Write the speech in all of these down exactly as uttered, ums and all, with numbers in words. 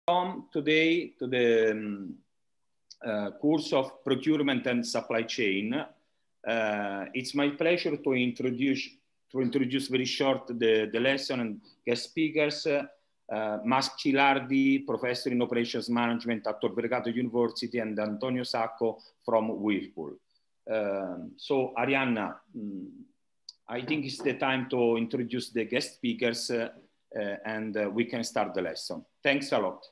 Welcome today to the um, uh, course of procurement and supply chain. Uh, it's my pleasure to introduce to introduce very short the, the lesson and guest speakers. Uh, uh, Mas Cilardi, professor in operations management at Tor Vergata University, and Antonio Sacco from Whirlpool. Uh, so Arianna, um, I think it's the time to introduce the guest speakers uh, uh, and uh, we can start the lesson. Thanks a lot.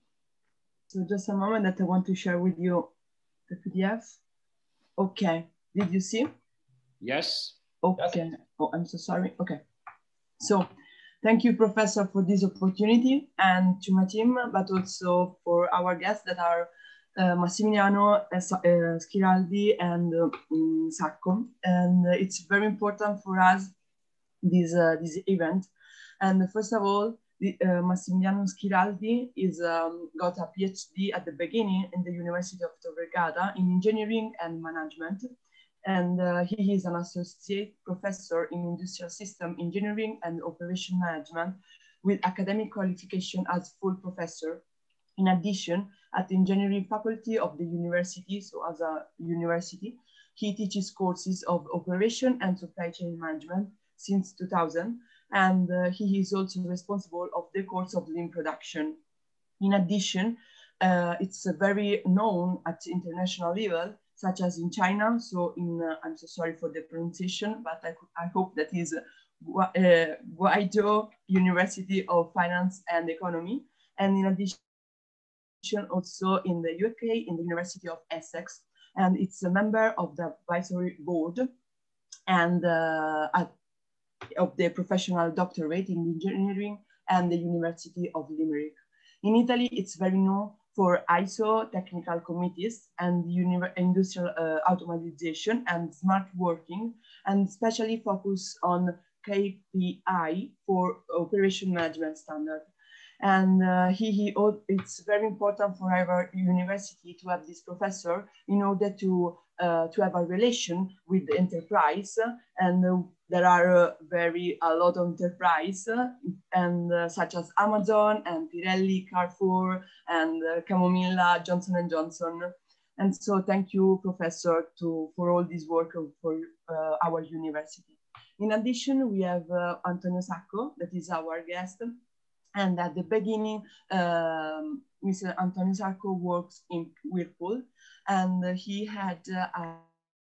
So just a moment that I want to share with you the P D F. Okay, did you see? Yes. Okay, oh, I'm so sorry. Okay, so thank you, Professor, for this opportunity and to my team, but also for our guests that are uh, Massimiliano uh, Schiraldi and uh, um, Sacco. And uh, it's very important for us, this, uh, this event. And first of all, the, uh, Massimiliano Schiraldi is um, got a PhD at the beginning in the University of Tor Vergata in engineering and management. And uh, he is an associate professor in industrial system engineering and operation management with academic qualification as full professor. In addition, at the engineering faculty of the university, so as a university, he teaches courses of operation and supply chain management since two thousand. And uh, he is also responsible of the course of lean production. In addition, uh, it's uh, very known at international level, such as in China. So in, uh, I'm so sorry for the pronunciation, but I, I hope that is uh, Guizhou University of Finance and Economy. And in addition, also in the U K, in the University of Essex. And it's a member of the advisory board and uh, at of the professional doctorate in engineering and the University of Limerick. In Italy, it's very known for I S O technical committees and industrial uh, automatization and smart working, and especially focus on K P I for operation management standard. And uh, he, he, it's very important for our university to have this professor in order to, uh, to have a relation with the enterprise. And uh, there are uh, very a lot of enterprise uh, and uh, such as Amazon and Pirelli, Carrefour, and uh, Camomilla, Johnson and Johnson. And so thank you, Professor, to, for all this work for uh, our university. In addition, we have uh, Antonio Sacco, that is our guest. And at the beginning, um, Mister Antonio Sacco works in Whirlpool, and he had uh, a,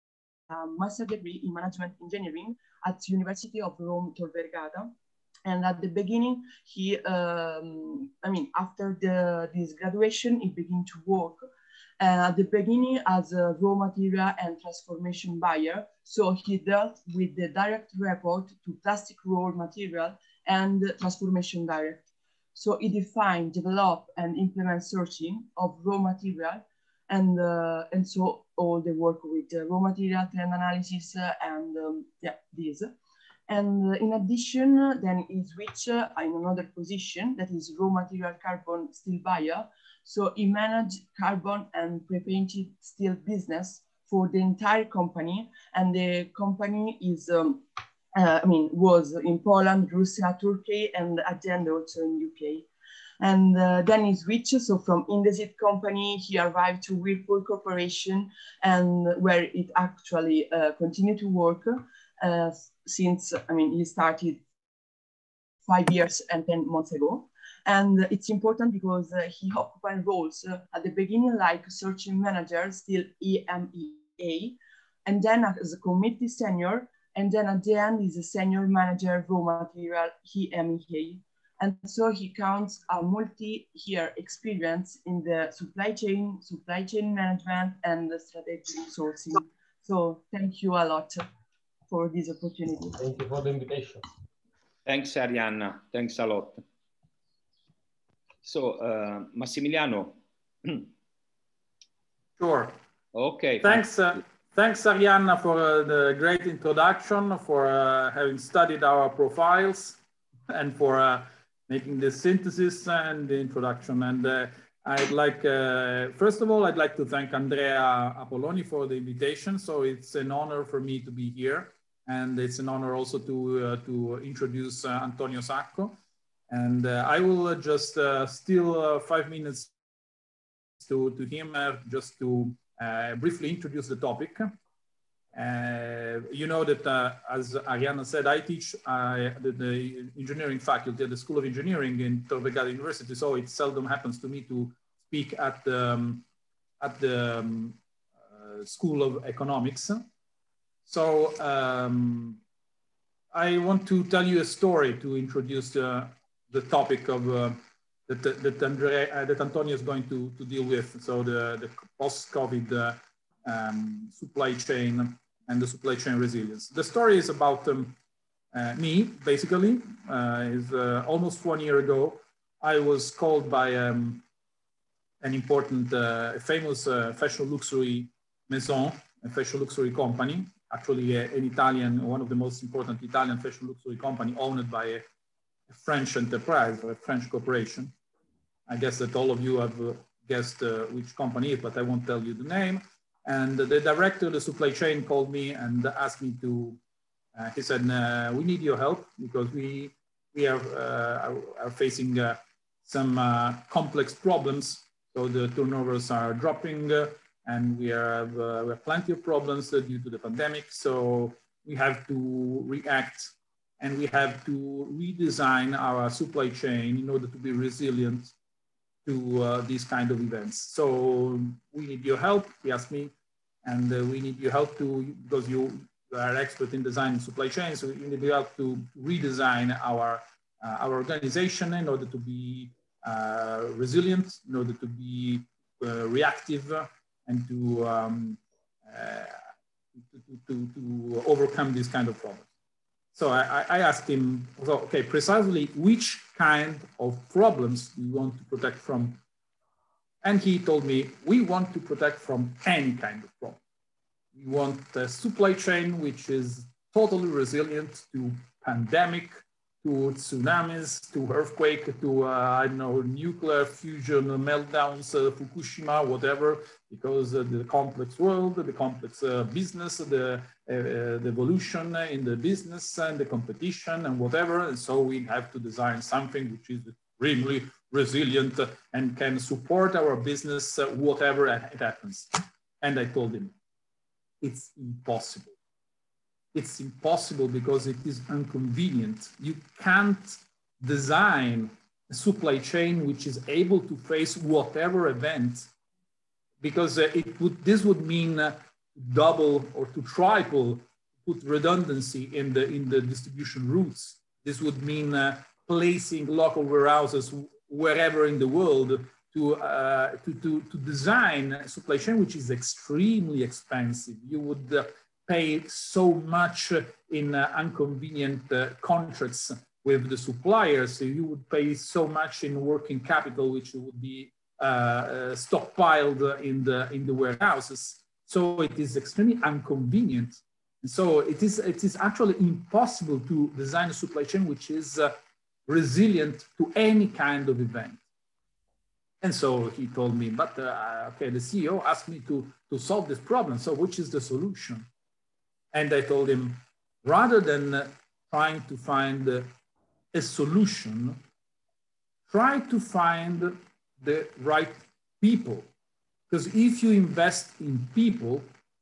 a master's degree in management engineering at University of Rome Tor Vergata. And at the beginning, he, um, I mean, after the, this graduation, he began to work uh, at the beginning as a raw material and transformation buyer. So he dealt with the direct report to plastic raw material and transformation direct. So he defined, developed, and implement sourcing of raw material, and uh, and so all the work with uh, raw material trend analysis uh, and um, yeah, this. And uh, in addition, uh, then he switched uh, in another position that is raw material carbon steel buyer. So he managed carbon and pre-painted steel business for the entire company, and the company is. Um, Uh, I mean, was in Poland, Russia, Turkey, and at the end also in U K. And uh, then he switched, so from Indesit company, he arrived to Whirlpool Corporation, and where it actually uh, continued to work uh, since, I mean, he started five years and ten months ago. And it's important because uh, he occupied roles uh, at the beginning, like searching manager, still E M E A, and then as a committee senior, and then at the end is a senior manager raw material E M E A. And so he counts a multi-year experience in the supply chain, supply chain management, and the strategic sourcing. So thank you a lot for this opportunity. Thank you for the invitation. Thanks, Arianna. Thanks a lot. So, uh, Massimiliano. Sure. Okay. Thanks. Uh, Thanks, Arianna, for uh, the great introduction, for uh, having studied our profiles, and for uh, making the synthesis and the introduction. And uh, I'd like, uh, first of all, I'd like to thank Andrea Apolloni for the invitation. So it's an honor for me to be here. And it's an honor also to, uh, to introduce uh, Antonio Sacco. And uh, I will uh, just uh, steal uh, five minutes to, to him uh, just to uh, briefly introduce the topic. Uh, you know that, uh, as Arianna said, I teach uh, the, the engineering faculty at the School of Engineering in Tor Vergata University, so it seldom happens to me to speak at the, um, at the um, uh, School of Economics. So um, I want to tell you a story to introduce uh, the topic of uh, that, that, Andre, uh, that Antonio is going to, to deal with, so the, the post-COVID uh, um, supply chain and the supply chain resilience. The story is about um, uh, me, basically. Uh, is uh, almost one year ago, I was called by um, an important, uh, famous uh, fashion luxury maison, a fashion luxury company, actually uh, an Italian, one of the most important Italian fashion luxury company owned by a, a French enterprise or a French corporation. I guess that all of you have uh, guessed uh, which company it is, but I won't tell you the name. And the director of the supply chain called me and asked me to, uh, he said, uh, we need your help because we, we are, uh, are, are facing uh, some uh, complex problems. So the turnovers are dropping uh, and we, are, uh, we have plenty of problems uh, due to the pandemic. So we have to react and we have to redesign our supply chain in order to be resilient to uh, these kind of events. So we need your help, he asked me, and uh, we need your help to, because you are expert in designing supply chains, so we need your help to redesign our, uh, our organization in order to be uh, resilient, in order to be uh, reactive, and to, um, uh, to, to, to overcome this kind of problems. So I, I asked him, so, okay, precisely which kind of problems do you want to protect from? And he told me, we want to protect from any kind of problem. We want a supply chain which is totally resilient to pandemic, to tsunamis, to earthquake, to, uh, I don't know, nuclear fusion meltdowns, uh, Fukushima, whatever, because uh, the complex world, the complex uh, business, the, uh, the evolution in the business and the competition and whatever. And so we have to design something which is extremely resilient and can support our business, uh, whatever it happens. And I told him, it's impossible. It's impossible because it is inconvenient. You can't design a supply chain which is able to face whatever event, because uh, it would, this would mean uh, double or to triple put redundancy in the, in the distribution routes. This would mean uh, placing local warehouses wherever in the world to, uh, to, to, to design a supply chain which is extremely expensive. You would uh, pay so much in uh, inconvenient uh, contracts with the suppliers. So you would pay so much in working capital, which would be uh, uh, stockpiled in the, in the warehouses. So it is extremely inconvenient. And so it is, it is actually impossible to design a supply chain which is uh, resilient to any kind of event. And so he told me, but uh, okay, the C E O asked me to, to solve this problem. So which is the solution? And I told him, rather than uh, trying to find uh, a solution, try to find the right people. Because if you invest in people,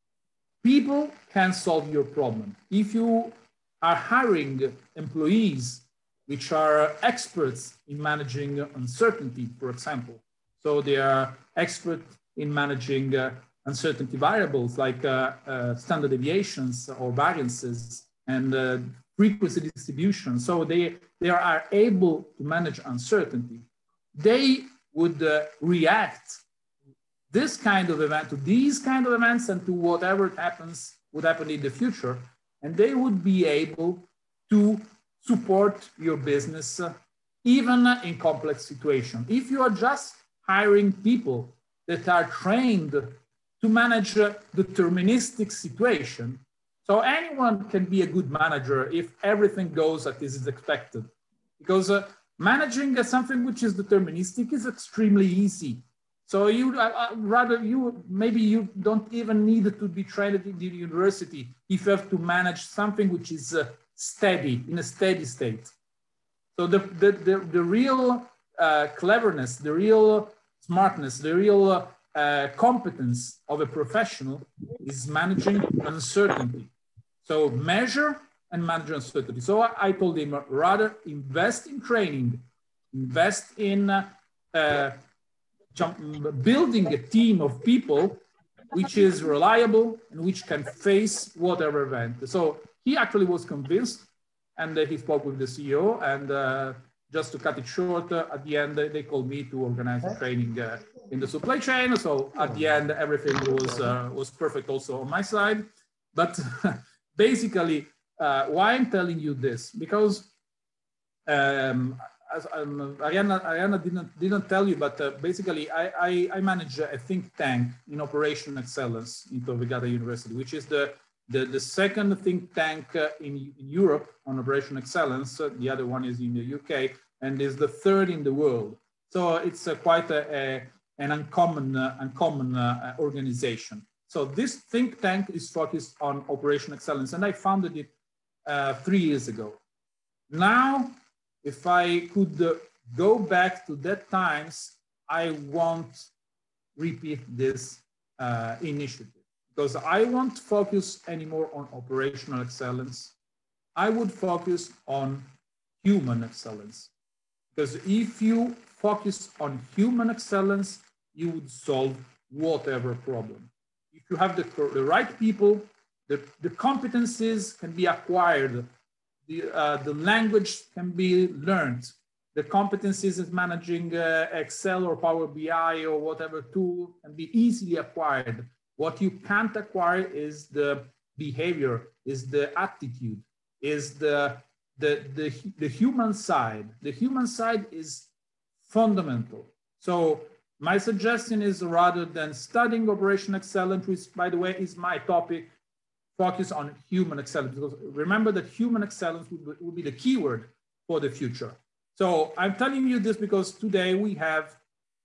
people can solve your problem. If you are hiring employees which are experts in managing uncertainty, for example, so they are expert in managing uh, uncertainty variables like uh, uh, standard deviations or variances and uh, frequency distribution. So they, they are able to manage uncertainty. They would uh, react this kind of event to these kind of events and to whatever happens would happen in the future. And they would be able to support your business uh, even in complex situations. If you are just hiring people that are trained to manage a deterministic situation. So anyone can be a good manager if everything goes as is expected. Because uh, managing uh, something which is deterministic is extremely easy. So you uh, rather, you maybe you don't even need to be trained in the university if you have to manage something which is uh, steady, in a steady state. So the, the, the, the real uh, cleverness, the real smartness, the real uh, competence of a professional is managing uncertainty. So measure and manage uncertainty. So I, I told him, rather invest in training, invest in uh, uh, jump, building a team of people which is reliable and which can face whatever event. So he actually was convinced, and uh, he spoke with the C E O, and uh, just to cut it short, uh, at the end, uh, they called me to organize the training uh, in the supply chain. So at the end, everything was, uh, was perfect also on my side. But basically, uh, why I'm telling you this? Because um, as, um, Arianna, Arianna didn't, didn't tell you, but uh, basically I, I, I manage a think tank in operational excellence in Tor Vergata University, which is the, the, the second think tank uh, in, in Europe on operational excellence. Uh, the other one is in the U K, and is the third in the world. So it's uh, quite a, a, an uncommon, uh, uncommon uh, organization. So this think tank is focused on operational excellence, and I founded it uh, three years ago. Now, if I could uh, go back to that times, I won't repeat this uh, initiative, because I won't focus anymore on operational excellence. I would focus on human excellence, because if you focus on human excellence, you would solve whatever problem. If you have the, the right people, the, the competencies can be acquired, the, uh, the language can be learned, the competencies of managing uh, Excel or Power B I or whatever tool can be easily acquired. What you can't acquire is the behavior, is the attitude, is the, the, the, the human side. The human side is fundamental. So my suggestion is, rather than studying operational excellence, which by the way is my topic, focus on human excellence, because remember that human excellence will, will be the keyword for the future. So I'm telling you this because today we have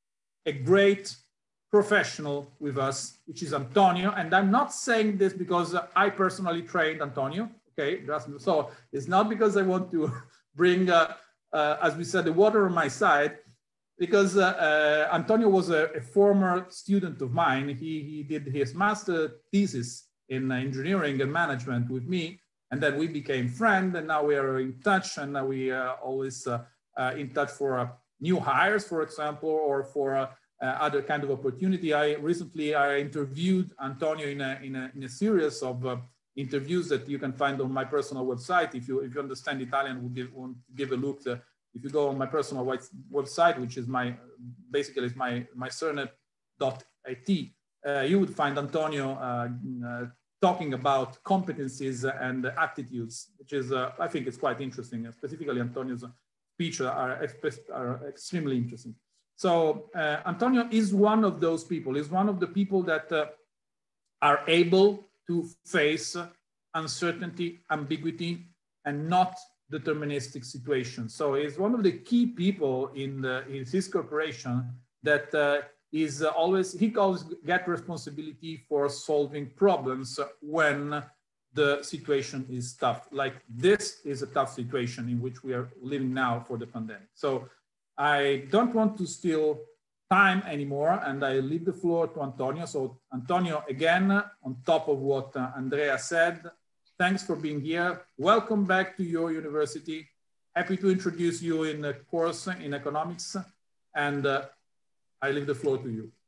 a great professional with us, which is Antonio. And I'm not saying this because I personally trained Antonio, okay? So it's not because I want to bring, uh, uh, as we said, the water on my side, because uh, uh, Antonio was a, a former student of mine. He, he did his master thesis in engineering and management with me, and then we became friends, and now we are in touch, and now we are always uh, uh, in touch for uh, new hires, for example, or for uh, uh, other kind of opportunity. I recently I interviewed Antonio in a, in a, in a series of uh, interviews that you can find on my personal website. If you, if you understand Italian, we'll give, we'll give a look. To, if you go on my personal website, which is my, basically is my, my surname dot I T, uh, you would find Antonio uh, uh, talking about competencies and attitudes, which is, uh, I think it's quite interesting. Specifically, Antonio's speech are, are extremely interesting. So uh, Antonio is one of those people, is one of the people that uh, are able to face uncertainty, ambiguity, and not deterministic situations. So he's one of the key people in, the, in his corporation that uh, is always, he always get responsibility for solving problems when the situation is tough. Like this is a tough situation in which we are living now for the pandemic. So I don't want to steal time anymore, and I leave the floor to Antonio. So Antonio, again, on top of what uh, Andrea said, thanks for being here. Welcome back to your university. Happy to introduce you in a course in economics, and uh, I leave the floor to you.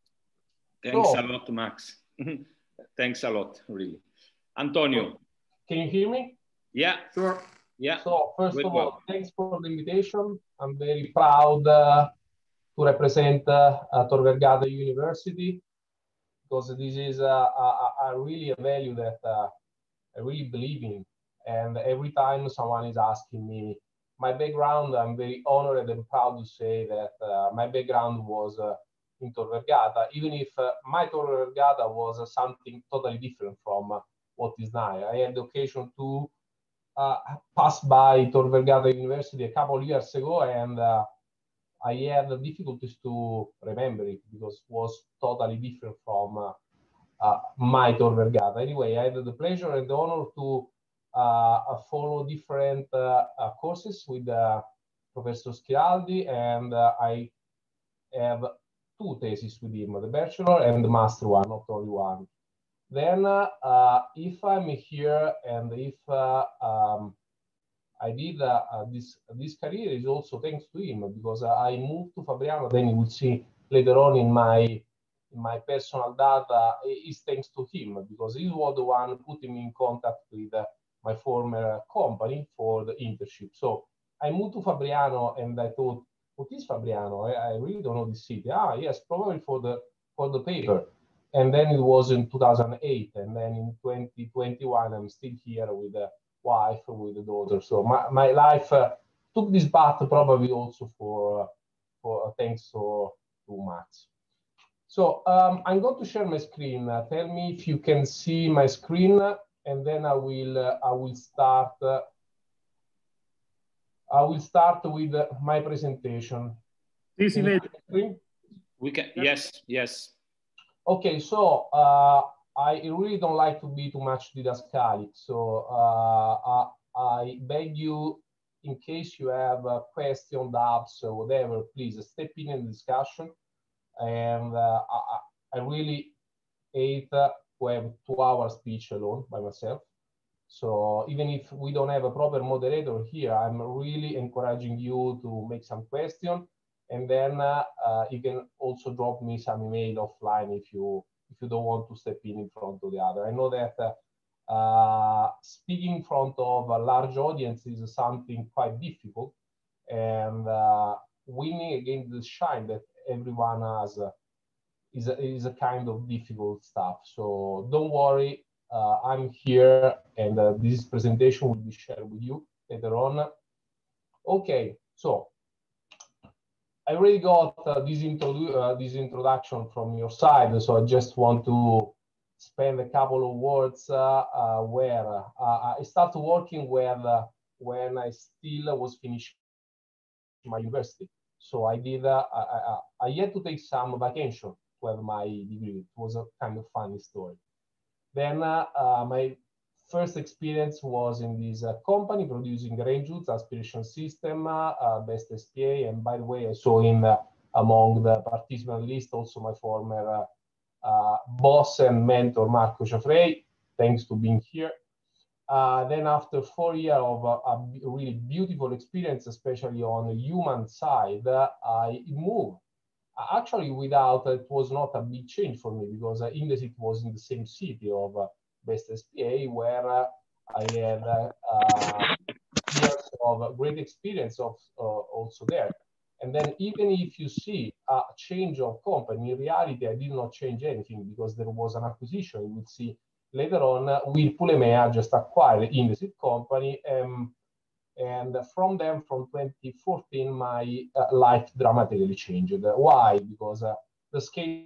Thanks oh. a lot, Max. Thanks a lot, really. Antonio. Can you hear me? Yeah. Sure. Yeah. So first Very of all, well. thanks for the invitation. I'm very proud uh, to represent uh, uh, Tor Vergata University, because this is uh, a, a really a value that uh, I really believe in. And every time someone is asking me my background, I'm very honored and proud to say that uh, my background was uh, in Tor Vergata, even if uh, my Tor Vergata was uh, something totally different from uh, what is now. I had the occasion to uh, pass by Tor Vergata University a couple of years ago, and uh, I had difficulties to remember it because it was totally different from uh, uh, my Tor Vergata. Anyway, I had the pleasure and the honor to uh, follow different uh, uh, courses with uh, Professor Schiraldi, and uh, I have two theses with him, the bachelor and the master one, not only one. Then, uh, uh, if I'm here and if uh, um, I did uh, uh, this this career is also thanks to him, because uh, I moved to Fabriano. Then you will see later on in my in my personal data is thanks to him, because he was the one putting me in contact with uh, my former company for the internship. So I moved to Fabriano and I thought, what is Fabriano? I, I really don't know this city. Ah, yes, probably for the for the paper. And then it was in two thousand eight, and then in twenty twenty-one, I'm still here with a wife, with a daughter. So my, my life uh, took this path probably also for, uh, for uh, thanks to, to Max. So um, I'm going to share my screen. Uh, tell me if you can see my screen, and then I will uh, I will start. Uh, I will start with uh, my presentation. Sì, si vede. We can. Yes. Yes. Okay, so uh, I really don't like to be too much didascalic. So uh, I, I beg you, in case you have a question, doubts, or whatever, please step in in the discussion. And uh, I, I really hate uh, to have two-hour speech alone by myself. So even if we don't have a proper moderator here, I'm really encouraging you to make some questions. And then uh, uh, you can also drop me some email offline if you if you don't want to step in in front of the other. I know that uh, uh, speaking in front of a large audience is something quite difficult, and uh, winning against the shine that everyone has uh, is a, is a kind of difficult stuff. So don't worry, uh, I'm here, and uh, this presentation will be shared with you later on. Okay, so I already got uh, this, introdu uh, this introduction from your side, so I just want to spend a couple of words uh, uh, where uh, I started working where, uh, when I still was finishing my university. So I did, uh, I, I, I had to take some vacation to have my degree. It was a kind of funny story. Then uh, uh, my first experience was in this uh, company producing range hoods, aspiration system, uh, uh, best S P A. And by the way, I saw in uh, among the participant list also my former uh, uh, boss and mentor, Marco Ciafrei, thanks to being here. Uh, then after four years of uh, a really beautiful experience, especially on the human side, uh, I moved. Actually, without, it was not a big change for me, because uh, Indesit was in the same city of uh, Best S P A, where uh, I had uh, uh, years of great experience of uh, also there. And then even if you see a change of company, in reality, I did not change anything, because there was an acquisition. You will see later on, uh, Whirlpool E M E A just acquired Indesit company. Um, and from them, from twenty fourteen, my uh, life dramatically changed. Why? Because uh, the scale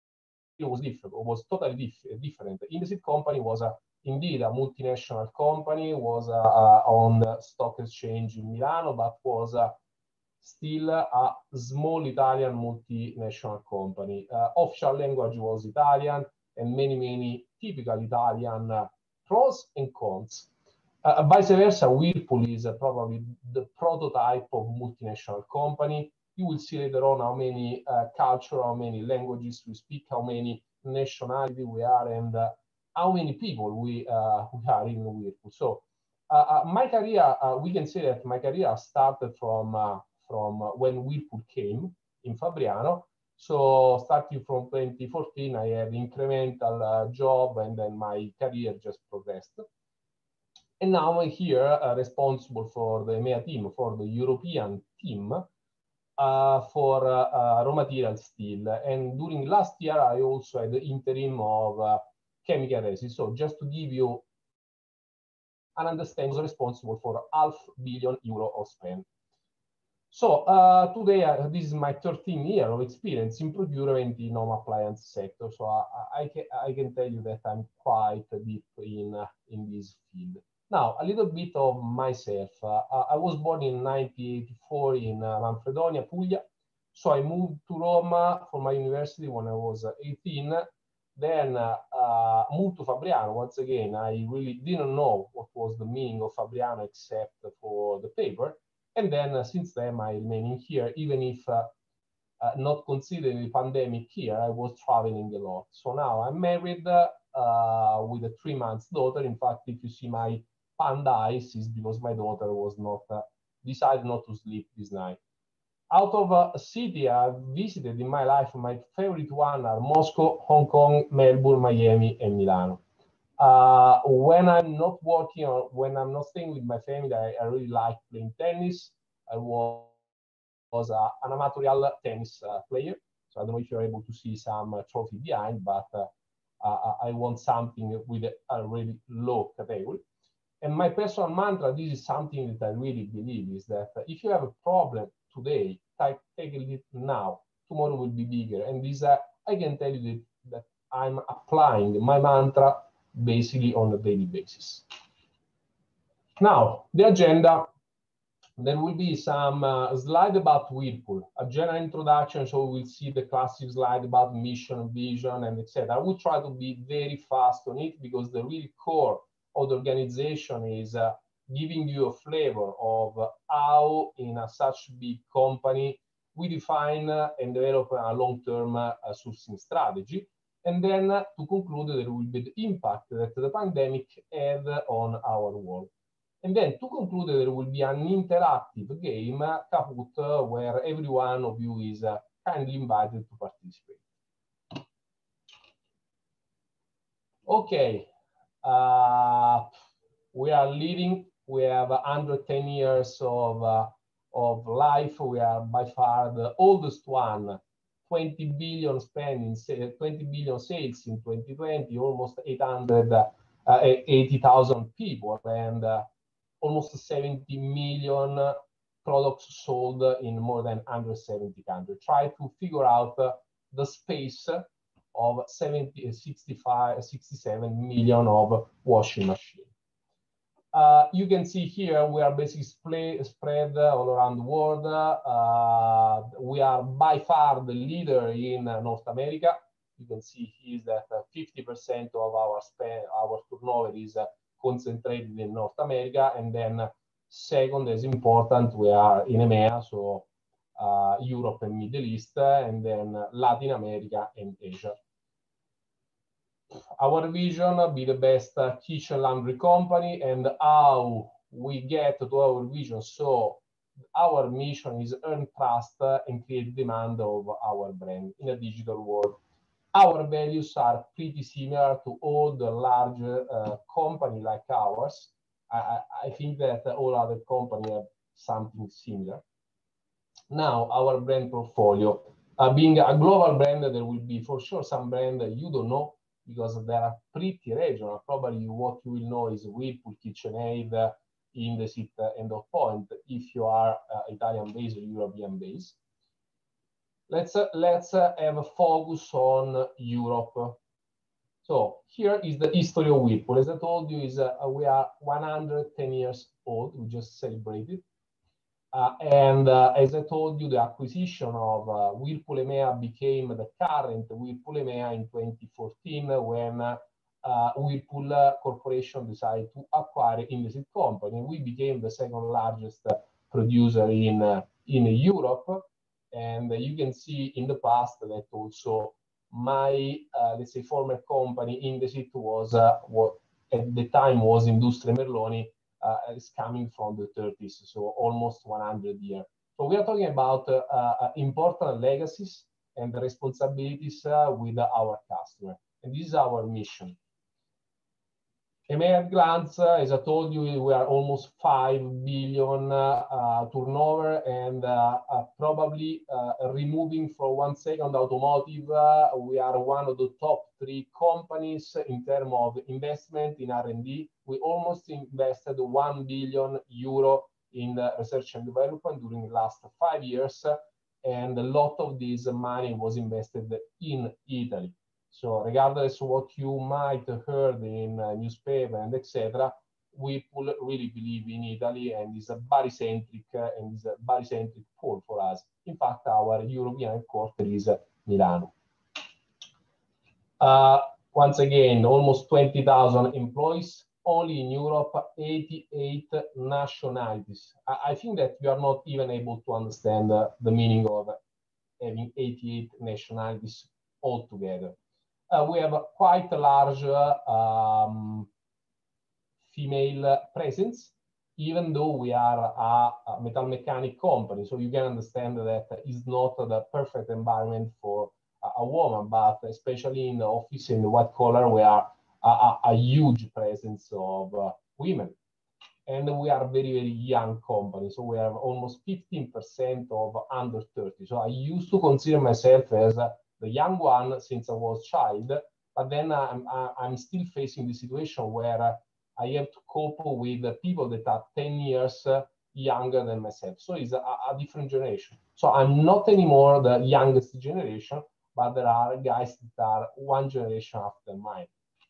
was different, was totally diff different. Indesit company was a, indeed a multinational company, was uh, uh, on the stock exchange in Milano, but was uh, still a small Italian multinational company. Uh, official language was Italian, and many, many typical Italian uh, pros and cons. Uh, vice versa, Whirlpool is uh, probably the prototype of multinational company. You will see later on how many uh, culture, how many languages we speak, how many nationality we are, and uh, how many people we, uh, we are in Whirlpool. So uh, uh, my career, uh, we can say that my career started from, uh, from uh, when Whirlpool came in Fabriano. So starting from twenty fourteen, I had incremental uh, job, and then my career just progressed. And now I'm here uh, responsible for the E M E A team, for the European team, uh, for uh, uh, raw material steel. And during last year, I also had the interim of uh, chemical resins. So just to give you an understanding, I was responsible for half billion euro of spend. So uh, today, uh, this is my thirteenth year of experience in procurement in home appliance sector. So I, I, can, I can tell you that I'm quite deep in, uh, in this field. Now, a little bit of myself. Uh, I was born in nineteen eighty-four in uh, Manfredonia, Puglia. So I moved to Rome for my university when I was uh, eighteen. then uh, uh, moved to Fabriano. Once again, I really didn't know what was the meaning of Fabriano except for the paper. And then uh, since then, I'm remaining here, even if uh, uh, not considering the pandemic here, I was traveling a lot. So now I'm married uh, uh, with a three months daughter. In fact, if you see my panda eyes, it's because my daughter was not, uh, decided not to sleep this night. Out of a city I've visited in my life, my favorite one are Moscow, Hong Kong, Melbourne, Miami, and Milano. Uh, when I'm not working or when I'm not staying with my family, I, I really like playing tennis. I was, was uh, an amateur tennis uh, player. So I don't know if you're able to see some uh, trophy behind, but uh, uh, I want something with a, a really low category. And my personal mantra, this is something that I really believe, is that if you have a problem today, take, take it now, tomorrow will be bigger. And this, uh, I can tell you that, that I'm applying my mantra basically on a daily basis. Now, the agenda, there will be some uh, slide about Whirlpool, a general introduction, so we'll see the classic slide about mission, vision, and et cetera. I will try to be very fast on it because the real core of the organization is uh, giving you a flavor of uh, how in a such big company we define uh, and develop a long-term uh, sourcing strategy. And then uh, to conclude, there will be the impact that the pandemic had on our world. And then to conclude, there will be an interactive game, uh, Kahoot, uh, where every one of you is uh, kindly invited to participate. Okay. Uh, we are living, we have one hundred ten years of, uh, of life. We are by far the oldest one, twenty billion spending, twenty billion sales in twenty twenty, almost eight hundred eighty thousand people, and uh, almost seventy million products sold in more than one hundred seventy countries. Try to figure out uh, the space of seventy, sixty-five, sixty-seven million of washing machines. Uh, you can see here we are basically spread, spread all around the world. Uh, we are by far the leader in uh, North America. You can see here that fifty percent uh, of our spend, our turnover is uh, concentrated in North America, and then uh, second, as important, we are in EMEA, so uh, Europe and Middle East, uh, and then uh, Latin America and Asia. Our vision, uh, be the best uh, kitchen laundry company, and how we get to our vision. So our mission is earn trust uh, and create demand of our brand in a digital world. Our values are pretty similar to all the large uh, companies like ours. I, I think that all other companies have something similar. Now, our brand portfolio. Uh, being a global brand, there will be for sure some brand that you don't know because they are pretty regional. Probably what you will know is Whirlpool, KitchenAid, uh, Indesit, uh, and Hotpoint if you are uh, Italian-based or European-based. Let's, uh, let's uh, have a focus on Europe. So here is the history of Whirlpool. As I told you, is uh, we are one hundred ten years old. We just celebrated. Uh, and uh, as I told you, the acquisition of uh, Whirlpool EMEA became the current Whirlpool EMEA in twenty fourteen when uh, uh, Whirlpool uh, Corporation decided to acquire Indesit company. We became the second largest uh, producer in, uh, in Europe. And uh, you can see in the past that also my, uh, let's say, former company, Indesit, was uh, what at the time was Industrie Merloni, uh, is coming from the thirties, so almost one hundred years. So we are talking about uh, uh, important legacies and responsibilities uh, with our customer. And this is our mission. EMEA at glance, uh, as I told you, we are almost five billion uh, uh, turnover, and uh, uh, probably uh, removing for one second automotive, uh, we are one of the top three companies in terms of investment in R and D. We almost invested one billion euro in uh, research and development during the last five years, and a lot of this money was invested in Italy. So regardless of what you might have heard in uh, newspaper and et cetera, we really believe in Italy, and is a bari-centric uh, and is a bari-centric pole for us. In fact, our European headquarters is uh, Milano. Uh, once again, almost twenty thousand employees, only in Europe, eighty-eight nationalities. I, I think that you are not even able to understand uh, the meaning of having eighty-eight nationalities altogether. Uh, we have a quite a large uh, um, female presence, even though we are a, a metal mechanic company. So you can understand that it's not the perfect environment for a, a woman, but especially in the office, in the white collar, we are a, a, a huge presence of uh, women. And we are a very, very young company. So we have almost fifteen percent of under thirty. So I used to consider myself as uh, the young one since I was a child, but then I'm, I'm still facing the situation where uh, I have to cope with the people that are ten years uh, younger than myself. So it's a, a different generation. So I'm not anymore the youngest generation, but there are guys that are one generation after mine.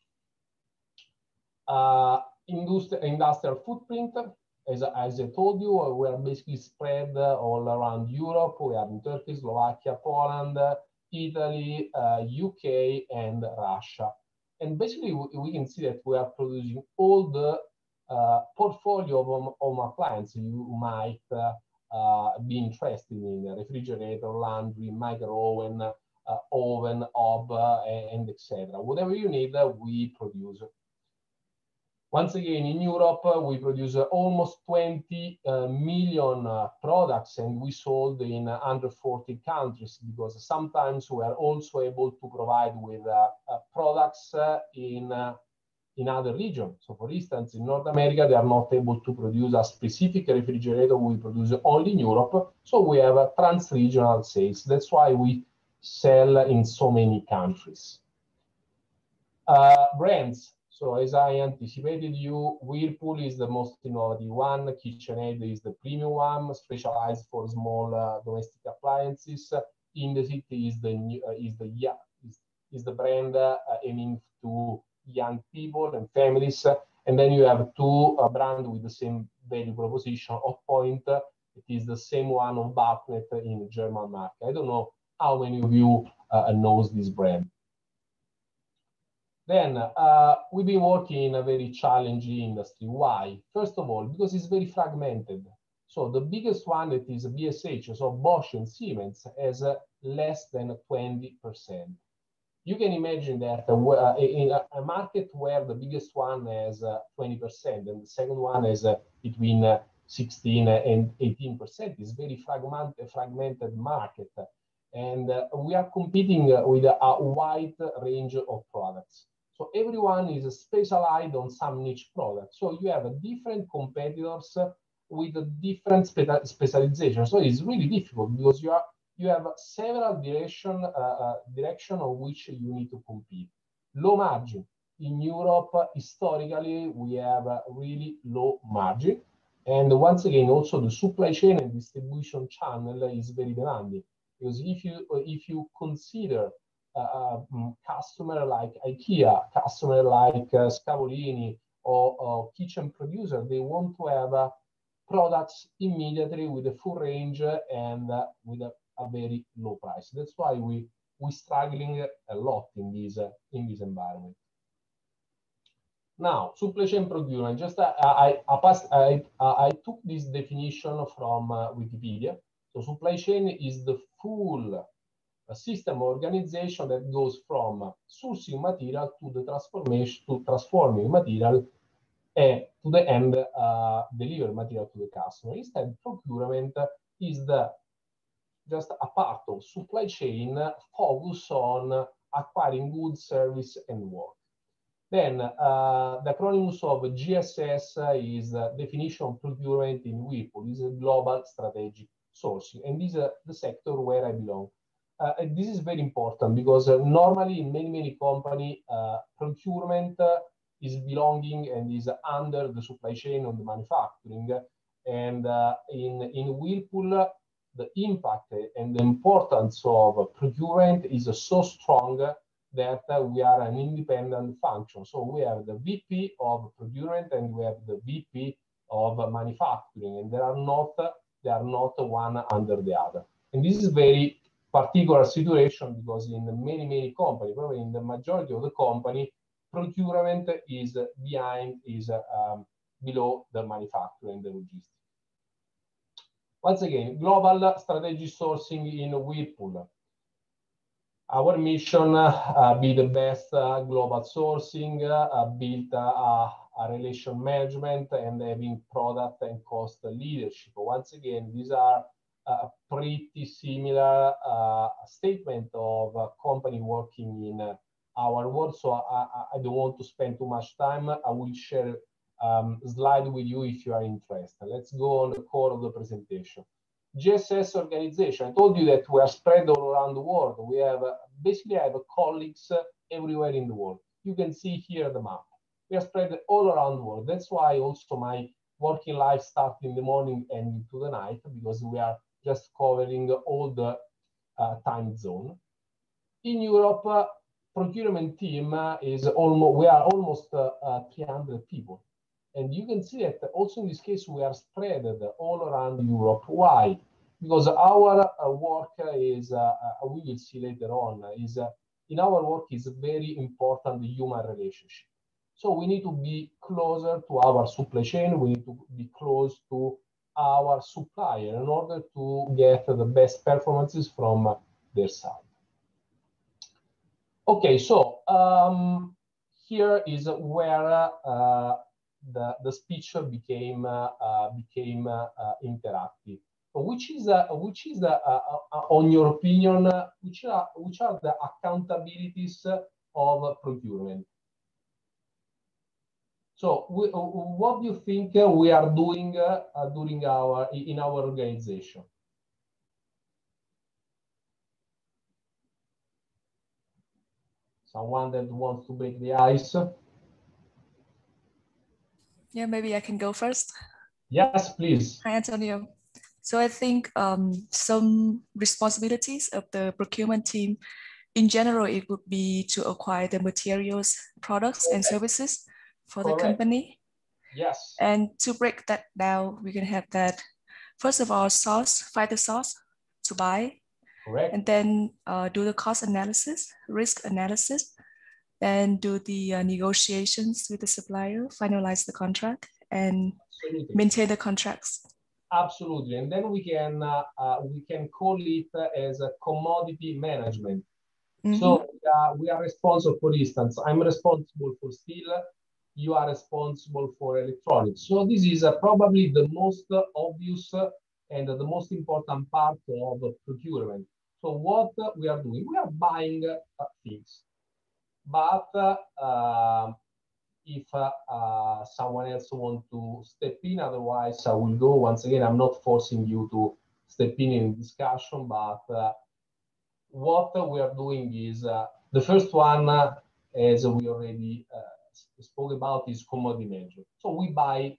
Uh, industri industrial footprint, as, as I told you, we are basically spread uh, all around Europe. We are in Turkey, Slovakia, Poland, uh, Italy, uh, U K, and Russia. And basically, we, we can see that we are producing all the uh, portfolio of home appliances you might uh, uh, be interested in: refrigerator, laundry, micro oven, uh, oven, hob, uh, and et cetera. Whatever you need, uh, we produce. Once again, in Europe, uh, we produce uh, almost twenty uh, million uh, products, and we sold in uh, under forty countries, because sometimes we are also able to provide with uh, uh, products uh, in, uh, in other regions. So for instance, in North America, they are not able to produce a specific refrigerator we produce only in Europe. So we have a trans-regional sales. That's why we sell in so many countries. Uh, brands. So as I anticipated you, Whirlpool is the most innovative one. KitchenAid is the premium one, specialized for small uh, domestic appliances. Indesit is the new, uh, is the yeah, is, is the brand uh, aiming to young people and families. And then you have two uh, brands with the same value proposition. Hotpoint, uh, it is the same one of Backnet in the German market. I don't know how many of you uh, knows this brand. Then uh, we've been working in a very challenging industry. Why? First of all, because it's very fragmented. So the biggest one, that is B S H, so Bosch and Siemens, has uh, less than twenty percent. You can imagine that uh, in a, a market where the biggest one has uh, twenty percent and the second one is uh, between uh, sixteen and eighteen percent, is very fragment, fragmented market. And uh, we are competing uh, with a, a wide range of products. So everyone is specialized on some niche product. So you have a different competitors with a different spe specialization. So it's really difficult because you are you have several direction uh, uh, direction on which you need to compete. Low margin in Europe. Historically, we have a really low margin, and once again, also the supply chain and distribution channel is very demanding, because if you if you consider Uh, um, customer like IKEA, customer like uh, Scavolini, or, or kitchen producer, they want to have uh, products immediately with a full range and uh, with a, a very low price. That's why we we struggling a lot in this uh, in this environment. Now, supply chain procurement. Just uh, I I, passed, I I took this definition from uh, Wikipedia. So supply chain is the full a system organization that goes from sourcing material to the transformation to transforming material and to the end uh, deliver material to the customer. Instead, procurement is the just a part of supply chain focus on acquiring goods, service, and work. Then uh, the acronyms of G S S is uh, definition of procurement in Whirlpool, is a global strategic sourcing, and this is uh, the sector where I belong. Uh, and this is very important because uh, normally in many, many companies, uh, procurement uh, is belonging and is under the supply chain of the manufacturing. And uh, in, in Whirlpool, the impact and the importance of procurement is uh, so strong that uh, we are an independent function. So we have the V P of procurement and we have the V P of uh, manufacturing, and they are not, they are not one under the other. And this is very particular situation because in many, many companies, probably in the majority of the company, procurement is behind, is um, below the manufacturing and the logistics. Once again, global strategic sourcing in Whirlpool. Our mission, uh, be the best uh, global sourcing, uh, build uh, a relation management and having product and cost leadership. Once again, these are a pretty similar uh, statement of a company working in uh, our world. So I, I don't want to spend too much time. I will share um, slide with you if you are interested. Let's go on the core of the presentation. G S S organization. I told you that we are spread all around the world. We have uh, basically I have colleagues uh, everywhere in the world. You can see here the map. We are spread all around the world. That's why also my working life starts in the morning and into the night, because we are just covering all the uh, time zone. In Europe, uh, procurement team uh, is almost, we are almost uh, uh, three hundred people. And you can see that also in this case, we are spread all around Europe. Why? Because our uh, work is, uh, uh, we will see later on, is uh, in our work is very important the human relationship. So we need to be closer to our supply chain. We need to be close to our supplier in order to get the best performances from their side. Okay, so um, here is where uh, the, the speech became uh, uh, became uh, uh, interactive. Which is uh, which is the, uh, uh, on your opinion, uh, which are which are the accountabilities of procurement? So, we, what do you think we are doing uh, during our in our organization? Someone that wants to break the ice? Yeah, maybe I can go first. Yes, please. Hi, Antonio. So I think um, some responsibilities of the procurement team, in general, it would be to acquire the materials, products, and services for Correct. the company. Yes. And to break that down, we can have that, first of all, source, find the source to buy. Correct. And then uh, do the cost analysis, risk analysis, then do the uh, negotiations with the supplier, finalize the contract, and Absolutely. maintain the contracts. Absolutely, and then we can uh, uh, we can call it uh, as a commodity management. Mm-hmm. So uh, we are responsible. For instance, I'm responsible for steel. You are responsible for electronics. So this is uh, probably the most uh, obvious uh, and uh, the most important part of uh, procurement. So what uh, we are doing, we are buying uh, things, but uh, uh, if uh, uh, someone else wants to step in, otherwise I will go. Once again, I'm not forcing you to step in in discussion, but uh, what uh, we are doing is, uh, the first one, uh, as we already uh, spoke about, is commodity management. So we buy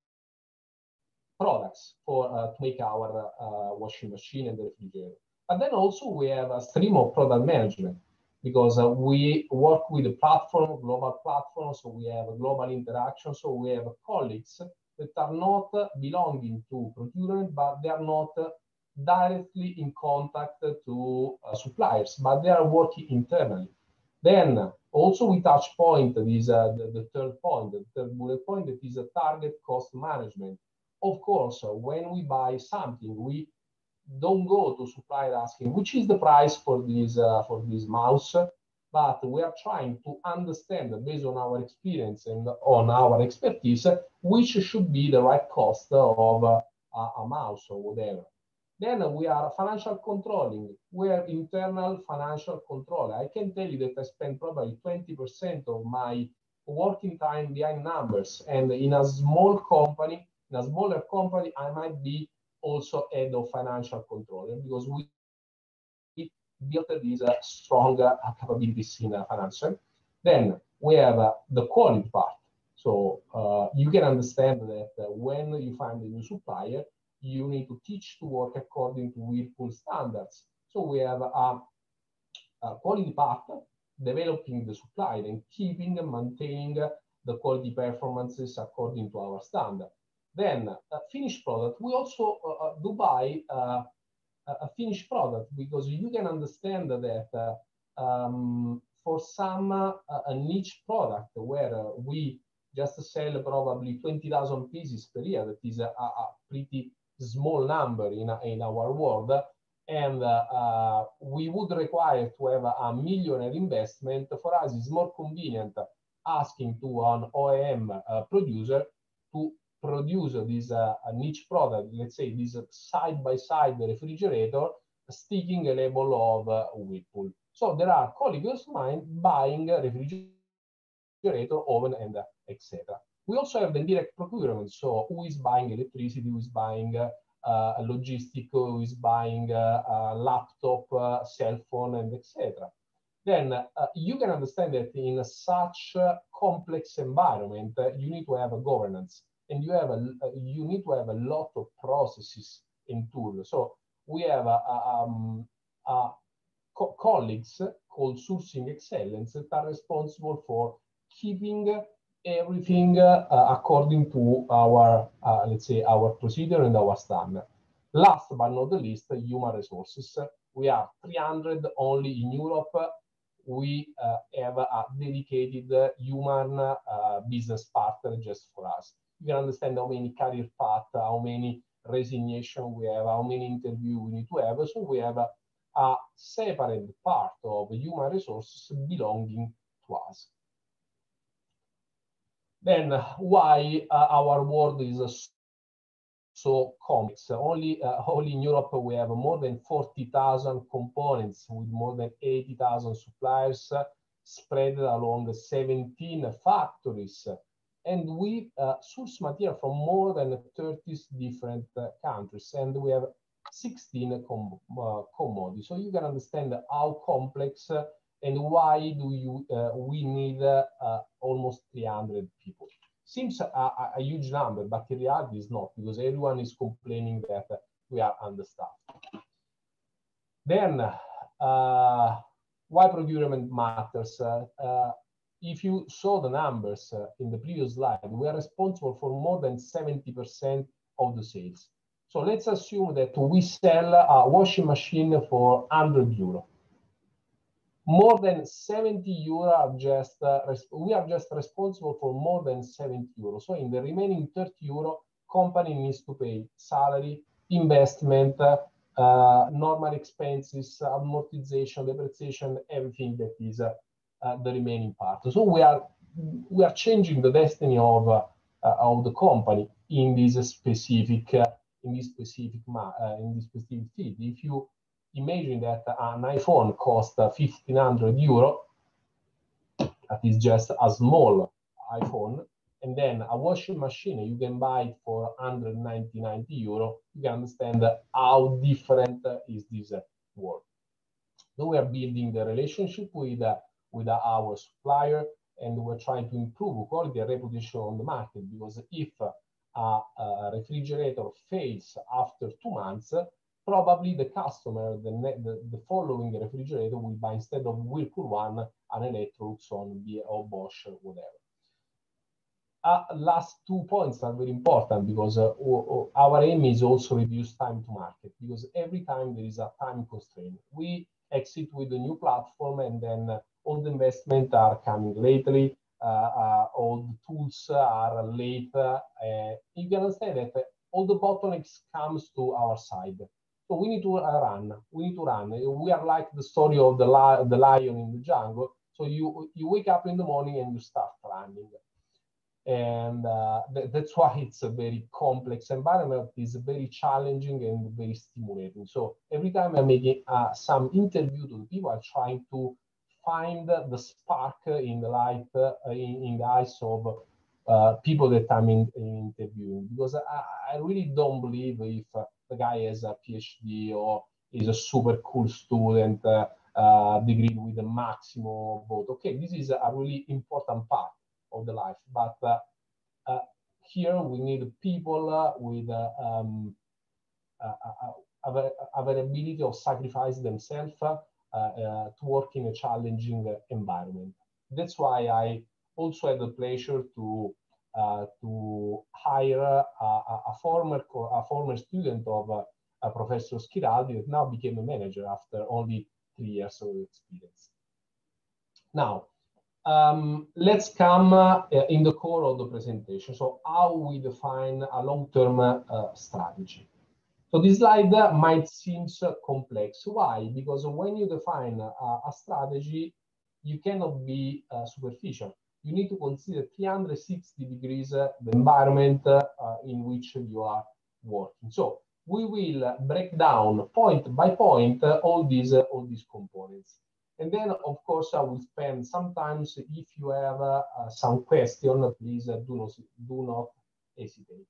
products for uh, to make our uh, washing machine and the refrigerator. But then also we have a stream of product management, because uh, we work with a platform, global platform, so we have a global interaction, so we have colleagues that are not uh, belonging to procurement, but they are not uh, directly in contact to uh, suppliers, but they are working internally. Then also we touch point, this uh, the, the third point, the third bullet point, that is a target cost management. Of course, uh, when we buy something, we don't go to supplier asking which is the price for this uh, for this mouse, but we are trying to understand, based on our experience and on our expertise, which should be the right cost of uh, a mouse or whatever. Then we are financial controlling. We are internal financial control. I can tell you that I spend probably twenty percent of my working time behind numbers, and in a small company, in a smaller company, I might be also head of financial control, because we built these uh, strong uh, capabilities in uh, financial. Then we have uh, the quality part. So uh, you can understand that uh, when you find a new supplier, you need to teach to work according to Whirlpool standards. So we have a, a quality part, developing the supplier and keeping and maintaining the quality performances according to our standard. Then uh, finished product, we also uh, do buy uh, a finished product, because you can understand that uh, um, for some uh, a niche product where uh, we just sell probably twenty thousand pieces per year, that is a, a pretty small number in, in our world, and uh, uh, we would require to have a, a millionaire investment. For us, it's more convenient asking to an O E M uh, producer to produce this uh, a niche product, let's say this side-by-side -side refrigerator, sticking a label of uh, Whirlpool. So there are colleagues of mine buying a refrigerator, oven, and uh, et cetera. We also have the direct procurement. So who is buying electricity, who is buying uh, uh, logistic, who is buying uh, a laptop, uh, cell phone, and et cetera. Then uh, you can understand that in such a complex environment, uh, you need to have a governance. And you have a, you need to have a lot of processes and tools. So we have a, a, um, a co colleagues called Sourcing Excellence that are responsible for keeping everything uh, according to our, uh, let's say, our procedure and our standard. Last but not the least, human resources. We are three hundred only in Europe. We uh, have a dedicated uh, human uh, business partner just for us. You can understand how many career paths, how many resignation we have, how many interviews we need to have. So we have a, a separate part of human resources belonging to us. Then why uh, our world is so complex? Only, uh, only in Europe we have more than forty thousand components with more than eighty thousand suppliers uh, spread along seventeen factories. And we uh, source material from more than thirty different uh, countries, and we have sixteen com uh, commodities. So you can understand how complex uh, and why do you uh, we need uh, uh, almost three hundred people. Seems a, a, a huge number, but in reality is not, because everyone is complaining that uh, we are understaffed. Then, uh, why procurement matters? Uh, uh, If you saw the numbers uh, in the previous slide, we are responsible for more than seventy percent of the sales. So let's assume that we sell a washing machine for one hundred euro. More than seventy euro are just, uh, we are just responsible for more than seventy euro. So in the remaining thirty euro, company needs to pay salary, investment, uh, uh, normal expenses, amortization, depreciation, everything that is uh, Uh, the remaining part. So we are we are changing the destiny of uh, uh, of the company in this specific uh, in this specific uh, in this specific field. If you imagine that an iPhone costs uh, fifteen hundred euro, that is just a small iPhone, and then a washing machine you can buy it for one hundred ninety euro. You can understand how different uh, is this uh, world. So we are building the relationship with uh, with our supplier, and we're trying to improve quality and reputation on the market, because if uh, a refrigerator fails after two months, probably the customer, the, the, the following refrigerator will buy, instead of Whirlpool one, an Electrolux or Bosch or whatever. Uh, last two points are very important, because uh, our aim is also reduce time to market, because every time there is a time constraint. We exit with a new platform, and then uh, all the investment are coming lately, uh, uh, all the tools are late. Uh, you can understand that uh, all the bottlenecks comes to our side. So we need to uh, run, we need to run. We are like the story of the, li the lion in the jungle. So you, you wake up in the morning and you start running. And uh, th that's why it's a very complex environment. It's very challenging and very stimulating. So every time I'm making uh, some interview to the people, I'm trying to find the spark in the light, uh, in, in the eyes of uh, people that I'm in, in interviewing, because I, I really don't believe if uh, the guy has a PhD or is a super cool student, uh, uh, degree with a maximum vote. Okay, this is a really important part of the life, but uh, uh, here we need people uh, with uh, um, uh, uh, availability of sacrifice themselves uh, uh, to work in a challenging uh, environment. That's why I also had the pleasure to uh, to hire a, a, a former a former student of uh, uh, Professor Schiraldi, that now became a manager after only three years of experience. Now, um, let's come uh, in the core of the presentation. So how we define a long-term uh, strategy. So this slide uh, might seem uh, complex. Why? Because when you define uh, a strategy, you cannot be uh, superficial. You need to consider three hundred sixty degrees uh, the environment uh, uh, in which you are working. So we will uh, break down point by point uh, all these uh, all these components. And then, of course, I will spend sometimes, if you have uh, uh, some question, please uh, do not do not hesitate.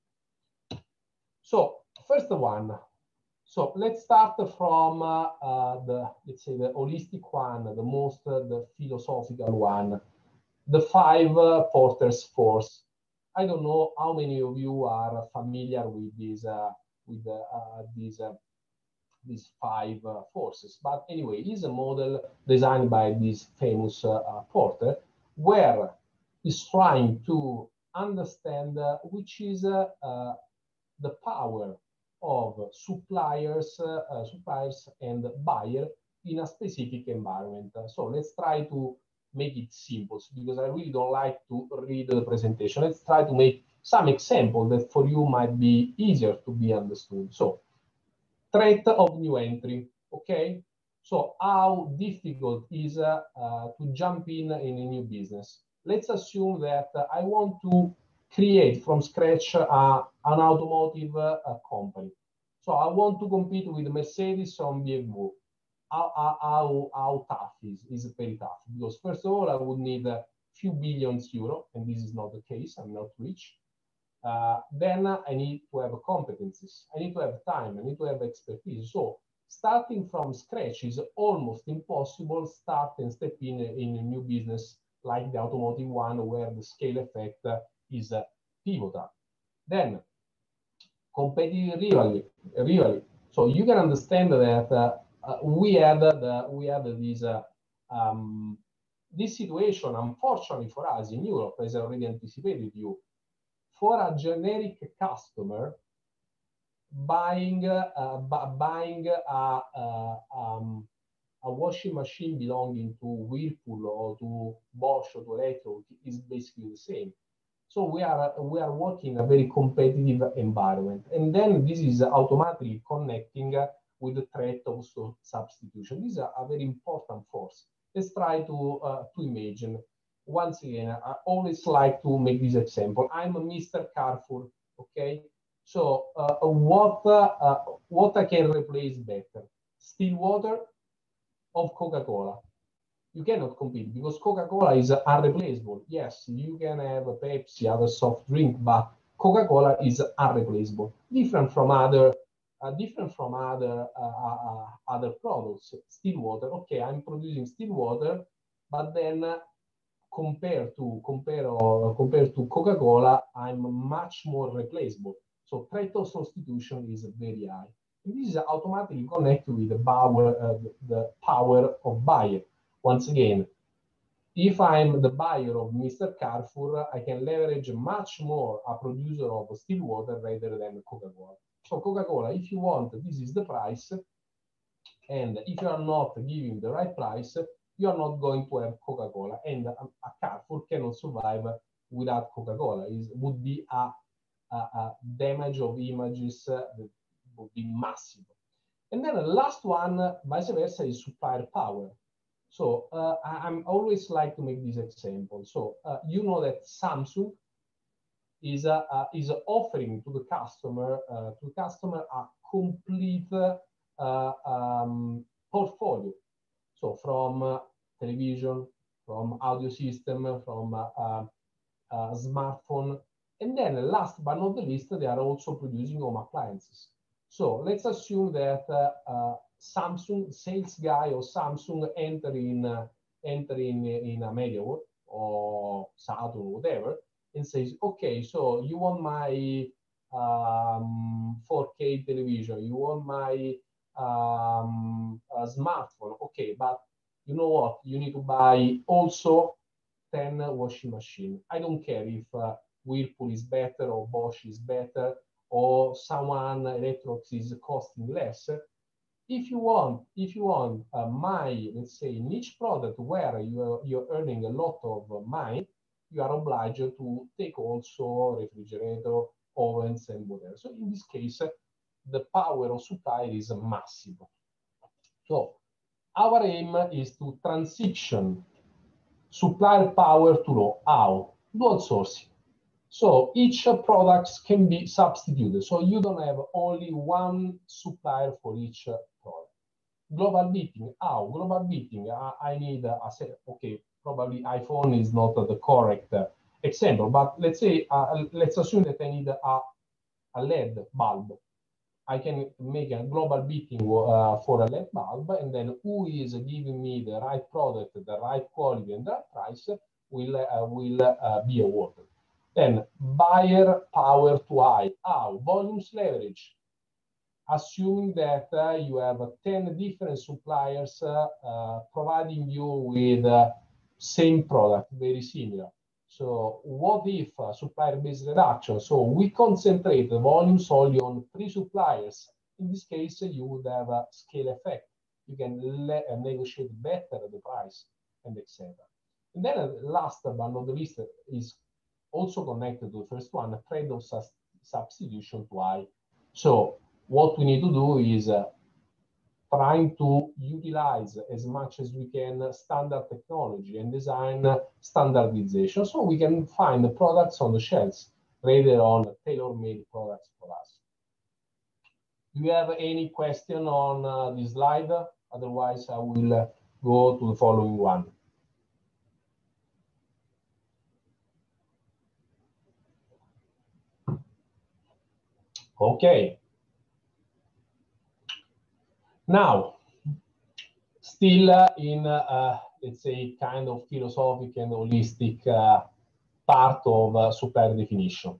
So first one. So let's start from uh, uh, the, let's say, the holistic one, the most, uh, the philosophical one, the five uh, Porter's force. I don't know how many of you are familiar with these, uh, with uh, uh, these, uh, these five uh, forces, but anyway, it's a model designed by this famous uh, uh, Porter, where he's trying to understand uh, which is uh, uh, the power of suppliers, uh, uh, suppliers and buyer in a specific environment. So let's try to make it simple, because I really don't like to read the presentation. Let's try to make some example that for you might be easier to be understood. So, threat of new entry, okay? So how difficult is uh, uh, to jump in in a new business? Let's assume that uh, I want to create from scratch uh, an automotive uh, company. So I want to compete with Mercedes on B M W. How, how, how tough is is it? Very tough, because first of all, I would need a few billions euro, and this is not the case. I'm not rich. Uh, then uh, I need to have competencies. I need to have time. I need to have expertise. So starting from scratch is almost impossible. Start and step in in a new business like the automotive one, where the scale effect uh, is uh, pivotal. Then competitive rivalry, rivalry. So you can understand that uh, uh, we had the we had this uh, um, this situation, unfortunately for us in Europe, as I already anticipated you, for a generic customer buying uh, buying a, a, um, a washing machine belonging to Whirlpool or to Bosch or to Electrolux is basically the same. So we are we are working in a very competitive environment, and then this is automatically connecting with the threat of substitution. This is a, a very important force. Let's try to uh, to imagine. Once again, I always like to make this example. I'm a Mister Carrefour, okay? So uh, what uh, what I can replace better? Still water of Coca-Cola? You cannot compete, because Coca-Cola is unreplaceable. Yes, you can have a Pepsi, other soft drink, but Coca-Cola is unreplaceable. Different from other, uh, different from other uh, uh, other products. Still water. Okay, I'm producing still water, but then uh, compared to compare or compared to Coca-Cola, I'm much more replaceable. So threat of substitution is very high. And this is automatically connected with the power, uh, the, the power of buyer. Once again, if I'm the buyer of Mister Carrefour, I can leverage much more a producer of still water rather than Coca-Cola. So Coca-Cola, if you want, this is the price. And if you are not giving the right price, you are not going to have Coca-Cola. And a, a Carrefour cannot survive without Coca-Cola. It would be a, a, a damage of images uh, that would be massive. And then the last one, uh, vice versa, is supplier power. So uh, I I'm always like to make this example. So uh, you know that Samsung is uh, uh, is offering to the customer uh, to the customer a complete uh, um, portfolio. So from uh, television, from audio system, from uh, uh, uh, smartphone, and then last but not the least, they are also producing home appliances. So let's assume that uh, uh, Samsung sales guy or Samsung enter in uh, enter in in a MediaWorld or Saturn or whatever, and says, okay, so you want my um, four K television, you want my um, uh, smartphone, okay, but you know what? You need to buy also ten washing machine. I don't care if uh, Whirlpool is better or Bosch is better or someone electronics is costing less. If you want, if you want uh, my, let's say, niche product where you're, you're earning a lot of money, you are obliged to take also refrigerator, ovens, and whatever. So in this case, the power of supplier is massive. So our aim is to transition supplier power to law. How? Dual sourcing. So each product can be substituted. So you don't have only one supplier for each product. Global bidding. How? Global bidding. I, I need, a, okay, probably iPhone is not the correct uh, example, but let's say, uh, let's assume that I need a, a L E D bulb. I can make a global bidding uh, for a L E D bulb, and then who is giving me the right product, the right quality, and the right price will, uh, will uh, be awarded. Then buyer power to high. How? Volumes leverage. Assuming that uh, you have uh, ten different suppliers uh, uh, providing you with uh, same product, very similar. So what if uh, supplier-based reduction? So we concentrate the volumes only on three suppliers. In this case, uh, you would have a scale effect. You can le uh, negotiate better the price, and et cetera. And then uh, last but not the least is also connected to the first one, trade-off substitution to high. So what we need to do is uh, trying to utilize as much as we can standard technology and design standardization, so we can find the products on the shelves rather on tailor-made products for us. Do you have any question on uh, this slide? Otherwise, I will uh, go to the following one. Okay. Now, still uh, in, uh, let's say, kind of philosophical and holistic uh, part of uh, supplier definition.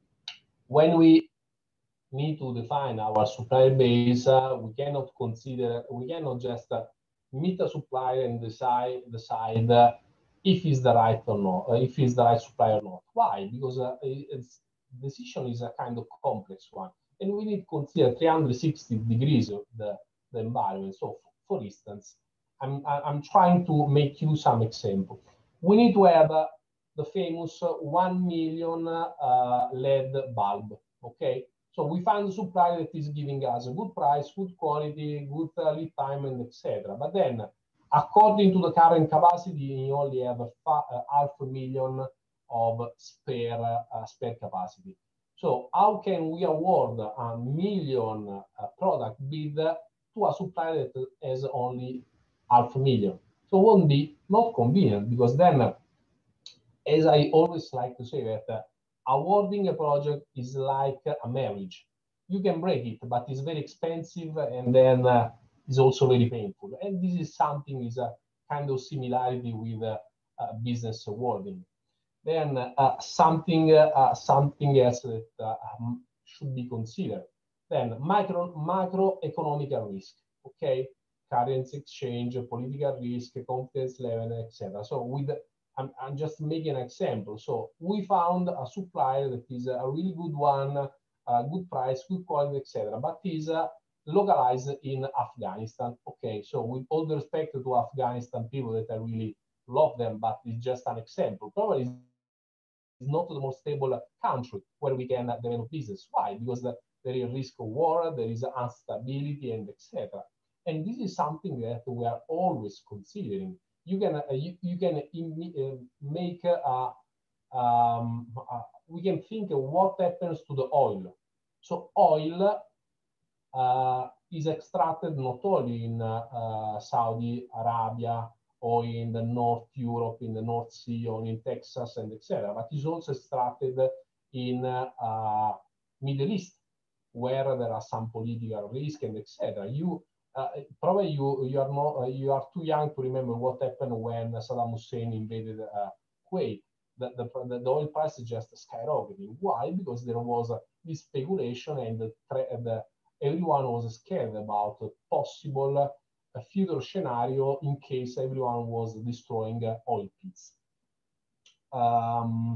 When we need to define our supplier base, uh, we cannot consider, we cannot just uh, meet a supplier and decide, decide uh, if he's the right or not, uh, if he's the right supplier or not. Why? Because uh, it's, decision is a kind of complex one, and we need to consider three hundred sixty degrees of the, the environment. So, for instance, I'm, I'm trying to make you some example. We need to have uh, the famous uh, one million uh, L E D bulb, okay? So we find a supplier that is giving us a good price, good quality, good uh, lead time, and et cetera. But then, according to the current capacity, you only have a uh, half a million of spare uh, spare capacity. So how can we award a million uh, product bid to a supplier that has only half a million? So it won't be not convenient, because then, uh, as I always like to say, that uh, awarding a project is like a marriage. You can break it, but it's very expensive, and then uh, it's also very painful. And this is something, is a kind of similarity with uh, uh, business awarding. Then uh, something uh, something else that uh, should be considered. Then micro macroeconomic risk, okay, currency exchange, political risk, confidence level, et cetera. So with I'm, I'm just making an example. So we found a supplier that is a really good one, uh, good price, good quality, et cetera, but is uh, localized in Afghanistan. Okay, so with all the respect to Afghanistan people that I really love them, but it's just an example. Probably it's not the most stable country where we can uh, develop business. Why? Because the, there is risk of war, there is instability, and et cetera. And this is something that we are always considering. You can uh, you, you can uh, make uh, um, uh, we can think of what happens to the oil. So oil uh, is extracted not only in uh, uh, Saudi Arabia or in the North Europe, in the North Sea, or in Texas, and et cetera, but is also extracted in uh, uh, Middle East, where there are some political risk and et cetera. You Uh, probably you you are not uh, you are too young to remember what happened when Saddam Hussein invaded uh, Kuwait. The, the, the oil price is just skyrocketing. Why? Because there was uh, this speculation, and the, the, everyone was scared about a possible uh, future scenario in case everyone was destroying uh, oil pits. Um,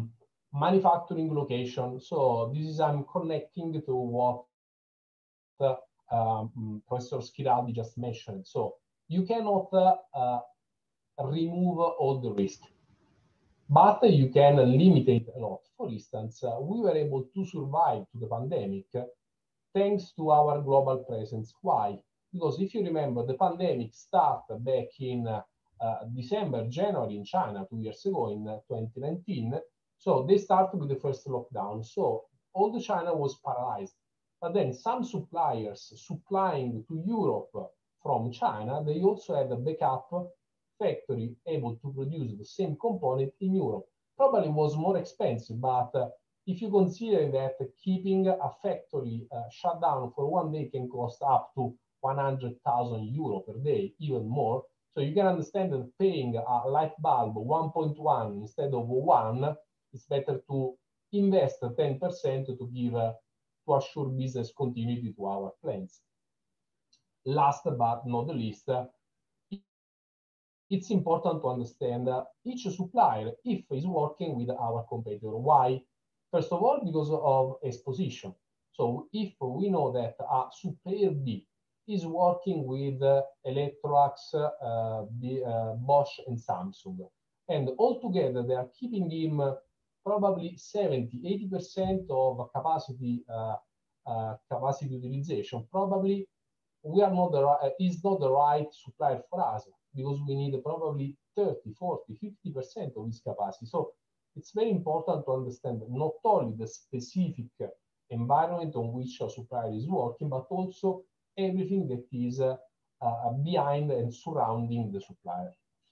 manufacturing location. So this is, I'm connecting to what uh, um, Professor Schiraldi just mentioned. So you cannot uh, uh, remove all the risk, but you can limit it a lot. For instance, uh, we were able to survive to the pandemic thanks to our global presence. Why? Because if you remember, the pandemic started back in uh, uh, December, January in China, two years ago in uh, twenty nineteen. So they started with the first lockdown. So all the China was paralyzed. But then some suppliers supplying to Europe from China, they also had a backup factory able to produce the same component in Europe. Probably was more expensive, but uh, if you consider that keeping a factory uh, shut down for one day can cost up to one hundred thousand euro per day, even more. So you can understand that paying a light bulb one point one instead of one, it's better to invest ten percent to give uh, to assure business continuity to our plants. Last but not the least, uh, it's important to understand uh, each supplier if is working with our competitor. Why? First of all, because of exposition. So if we know that a supplier B is working with uh, Electrolux, uh, the, uh, Bosch, and Samsung, and altogether they are keeping him uh, probably seventy, eighty percent of capacity uh, uh, capacity utilization, probably we are not the uh, is not the right supplier for us, because we need probably thirty, forty, fifty percent of his capacity. So it's very important to understand not only the specific environment on which a supplier is working, but also everything that is uh, uh, behind and surrounding the supplier.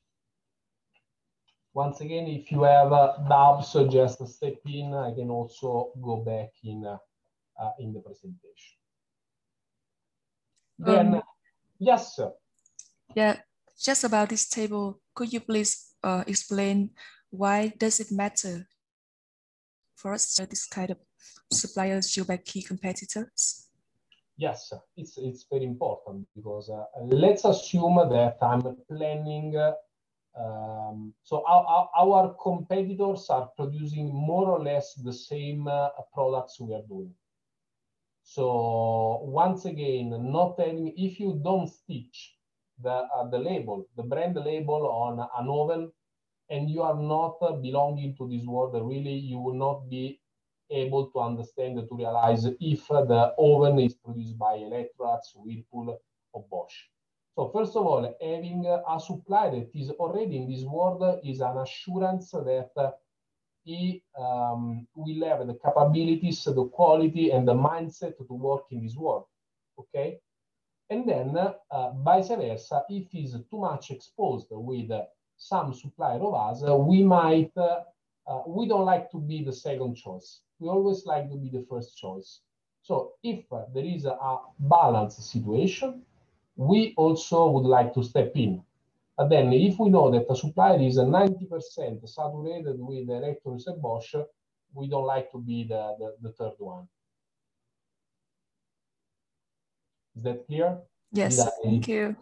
Once again, if you have uh, doubts, just step in. I can also go back in, uh, uh, in the presentation. Then, um, yes, sir. Yeah, just about this table, could you please uh, explain why does it matter for us uh, this kind of suppliers should be key competitors? Yes, it's it's very important because uh, let's assume that I'm planning. Uh, um, so our, our competitors are producing more or less the same uh, products we are doing. So once again, not having, if you don't stitch the uh, the label, the brand label on an oven, and you are not uh, belonging to this world, really, you will not be able to understand, to realize if uh, the oven is produced by Electrolux, Whirlpool, or Bosch. So first of all, having uh, a supplier that is already in this world is an assurance that uh, he um, will have the capabilities, the quality, and the mindset to work in this world, okay? And then uh, vice versa, if he's too much exposed with uh, some supplier of us, uh, we might, uh, uh, we don't like to be the second choice. We always like to be the first choice. So if uh, there is a, a balanced situation, we also would like to step in. But then if we know that the supplier is ninety percent saturated with Electrolux and Bosch, we don't like to be the, the, the third one. Is that clear? Yes, I... thank you.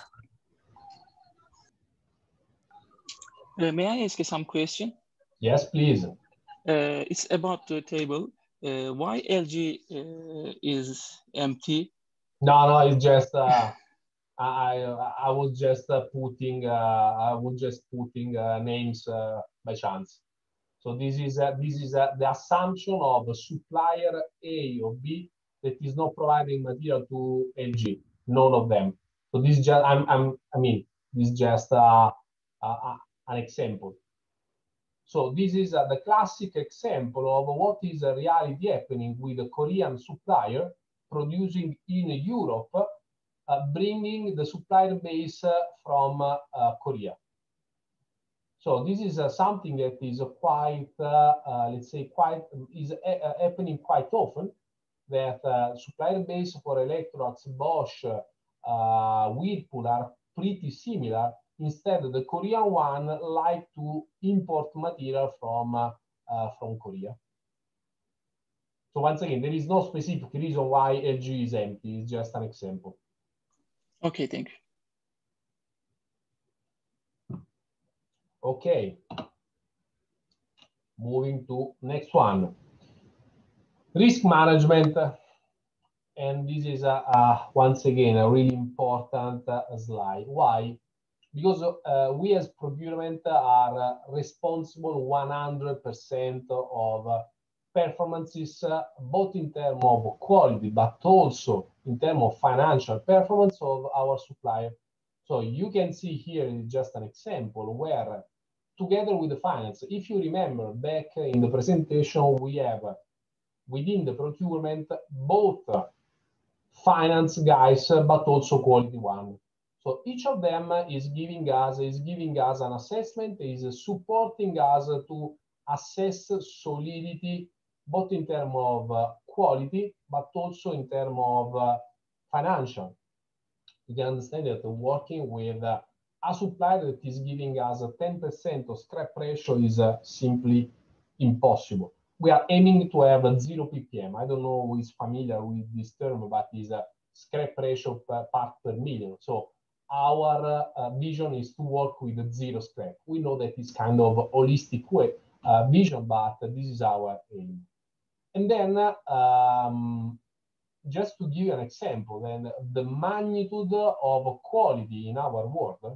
Uh, may I ask some question? Yes, please. Uh, it's about the table. Uh, why L G uh, is empty? No, no, it's just uh, I I was just uh, putting uh, I was just putting uh, names uh, by chance. So this is uh, this is uh, the assumption of a supplier A or B that is not providing material to L G. None of them. So this is just I'm I'm I mean this is just uh, uh, an example. So this is uh, the classic example of what is a reality happening with a Korean supplier producing in Europe, uh, bringing the supplier base uh, from uh, uh, Korea. So this is uh, something that is quite, uh, uh, let's say, quite is uh, happening quite often. That uh, supplier base for Electrolux, Bosch, uh, Whirlpool are pretty similar. Instead, the Korean one like to import material from uh, uh, from Korea. So once again, there is no specific reason why L G is empty. It's just an example. Okay, thank you. Okay. moving to next one. Risk management. And this is, a, a, once again, a really important uh, slide. Why? Because uh, we as procurement are uh, responsible one hundred percent of uh, performances, uh, both in terms of quality, but also in terms of financial performance of our supplier. So you can see here is just an example where, together with the finance, if you remember back in the presentation, we have uh, within the procurement both uh, finance guys, uh, but also quality one. So each of them is giving us is giving us an assessment, is supporting us to assess solidity, both in terms of uh, quality, but also in terms of uh, financial. You can understand that working with uh, a supplier that is giving us a ten percent of scrap ratio is uh, simply impossible. We are aiming to have a zero P P M. I don't know who is familiar with this term, but it's a scrap ratio per part per million. So our uh, vision is to work with a zero scrap. We know that it's kind of a holistic way, uh, vision, but this is our aim. And then, um, just to give you an example, then the magnitude of quality in our world,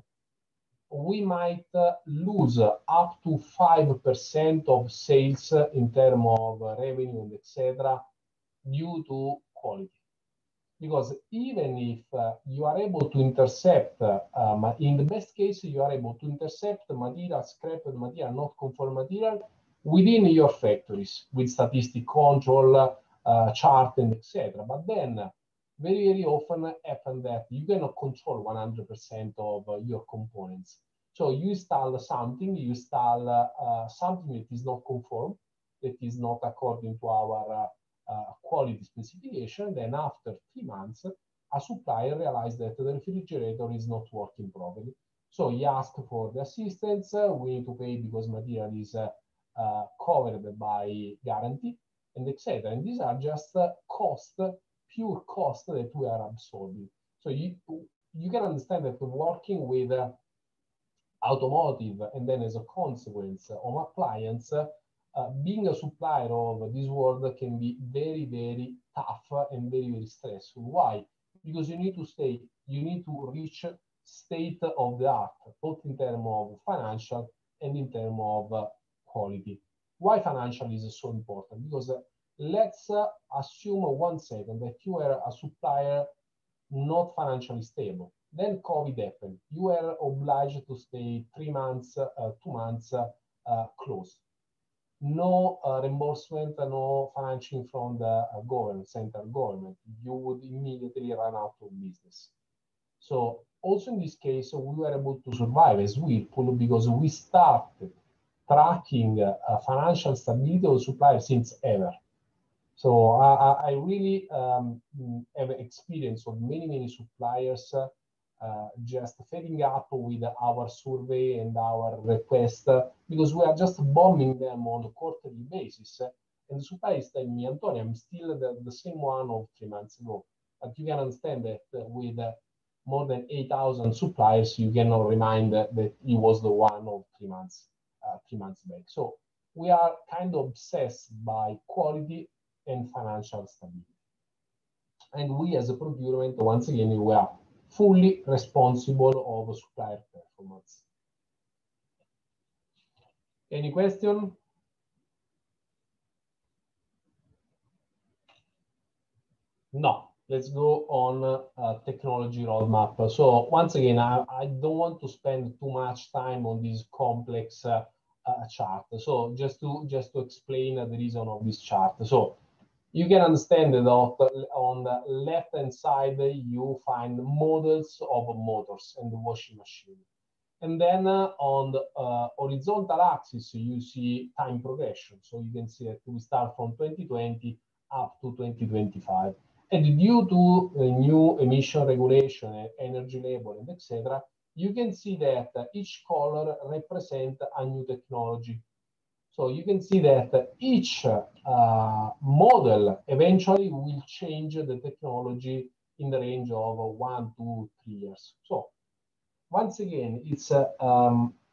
we might uh, lose up to five percent of sales in terms of revenue and et cetera due to quality. Because even if uh, you are able to intercept, uh, um, in the best case, you are able to intercept material, scrapped material, not conform material within your factories with statistic control, uh, chart, and et cetera. But then very, very often happen that you cannot control one hundred percent of uh, your components. So you install something, you install uh, uh, something that is not conform, that is not according to our uh, uh, quality specification. Then after three months, a supplier realized that the refrigerator is not working properly. So he asked for the assistance. Uh, we need to pay because material is uh, uh, covered by guarantee, and et cetera. And these are just uh, cost, pure cost that we are absorbing. So you, you can understand that working with uh, automotive and then as a consequence of appliance, uh, being a supplier of this world can be very, very tough and very, very stressful. Why? Because you need to stay, you need to reach state of the art, both in terms of financial and in terms of uh, quality. Why financial is so important? Because uh, let's uh, assume one second that you are a supplier not financially stable. Then COVID happened. You were obliged to stay three months, uh, two months uh, uh, closed. No uh, reimbursement, no financing from the uh, government, central government. You would immediately run out of business. So also in this case, we were able to survive as Whirlpool because we started tracking uh, financial stability of suppliers since ever. So I, I really um, have experience of many, many suppliers uh, uh, just fading up with our survey and our request uh, because we are just bombing them on a quarterly basis. Uh, and the supplier is telling me, Antonio, I'm still the, the same one of three months ago. But you can understand that uh, with uh, more than eight thousand suppliers, you cannot remind uh, that he was the one of three months, uh, three months back. So we are kind of obsessed by quality and financial stability. And we as a procurement, once again, we are fully responsible of supplier performance. Any question? No. Let's go on uh, technology roadmap. So once again, I, I don't want to spend too much time on this complex uh, uh, chart. So just to just to explain uh, the reason of this chart. So you can understand that on the left-hand side, you find models of motors and the washing machine. And then uh, on the uh, horizontal axis, you see time progression. So you can see that we start from twenty twenty up to twenty twenty-five. And due to uh, new emission regulation, energy label, and et cetera, you can see that uh, each color represents a new technology. So you can see that each uh, model eventually will change the technology in the range of one, two, three years. So once again, it's uh, um,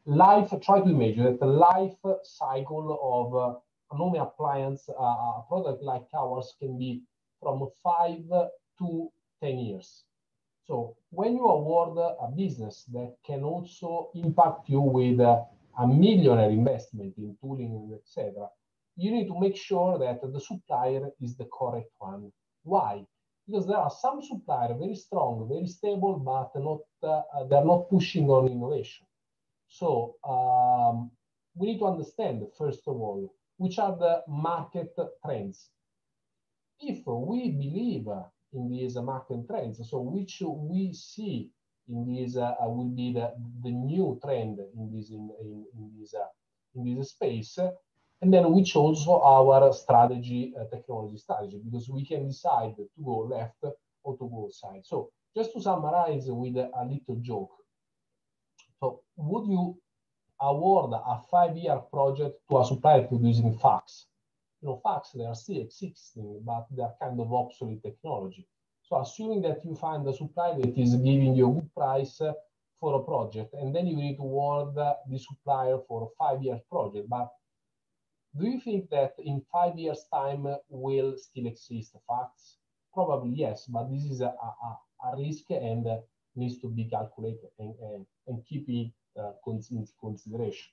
life, try to imagine that the life cycle of uh, a home appliance, uh, a product like ours can be from five to ten years. So when you award a business that can also impact you with uh, a millionaire investment in tooling, et cetera, you need to make sure that the supplier is the correct one. Why? Because there are some suppliers very strong, very stable, but not uh, they're not pushing on innovation. So um, we need to understand, first of all, which are the market trends. If we believe in these market trends, so which we see in these uh, will be the, the new trend in this in, in, in this uh, in this space, and then which also our strategy, uh, technology strategy, because we can decide to go left or to go side. So just to summarize with a, a little joke. So would you award a five-year project to a supplier producing fax? You know, fax, they are still existing, but they're kind of obsolete technology. So assuming that you find a supplier that is giving you a good price for a project, and then you need to award the supplier for a five-year project, but do you think that in five years' time will still exist fax? Probably yes, but this is a, a, a risk and uh, needs to be calculated and, and, and keep it uh, in consideration.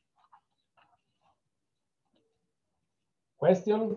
Question?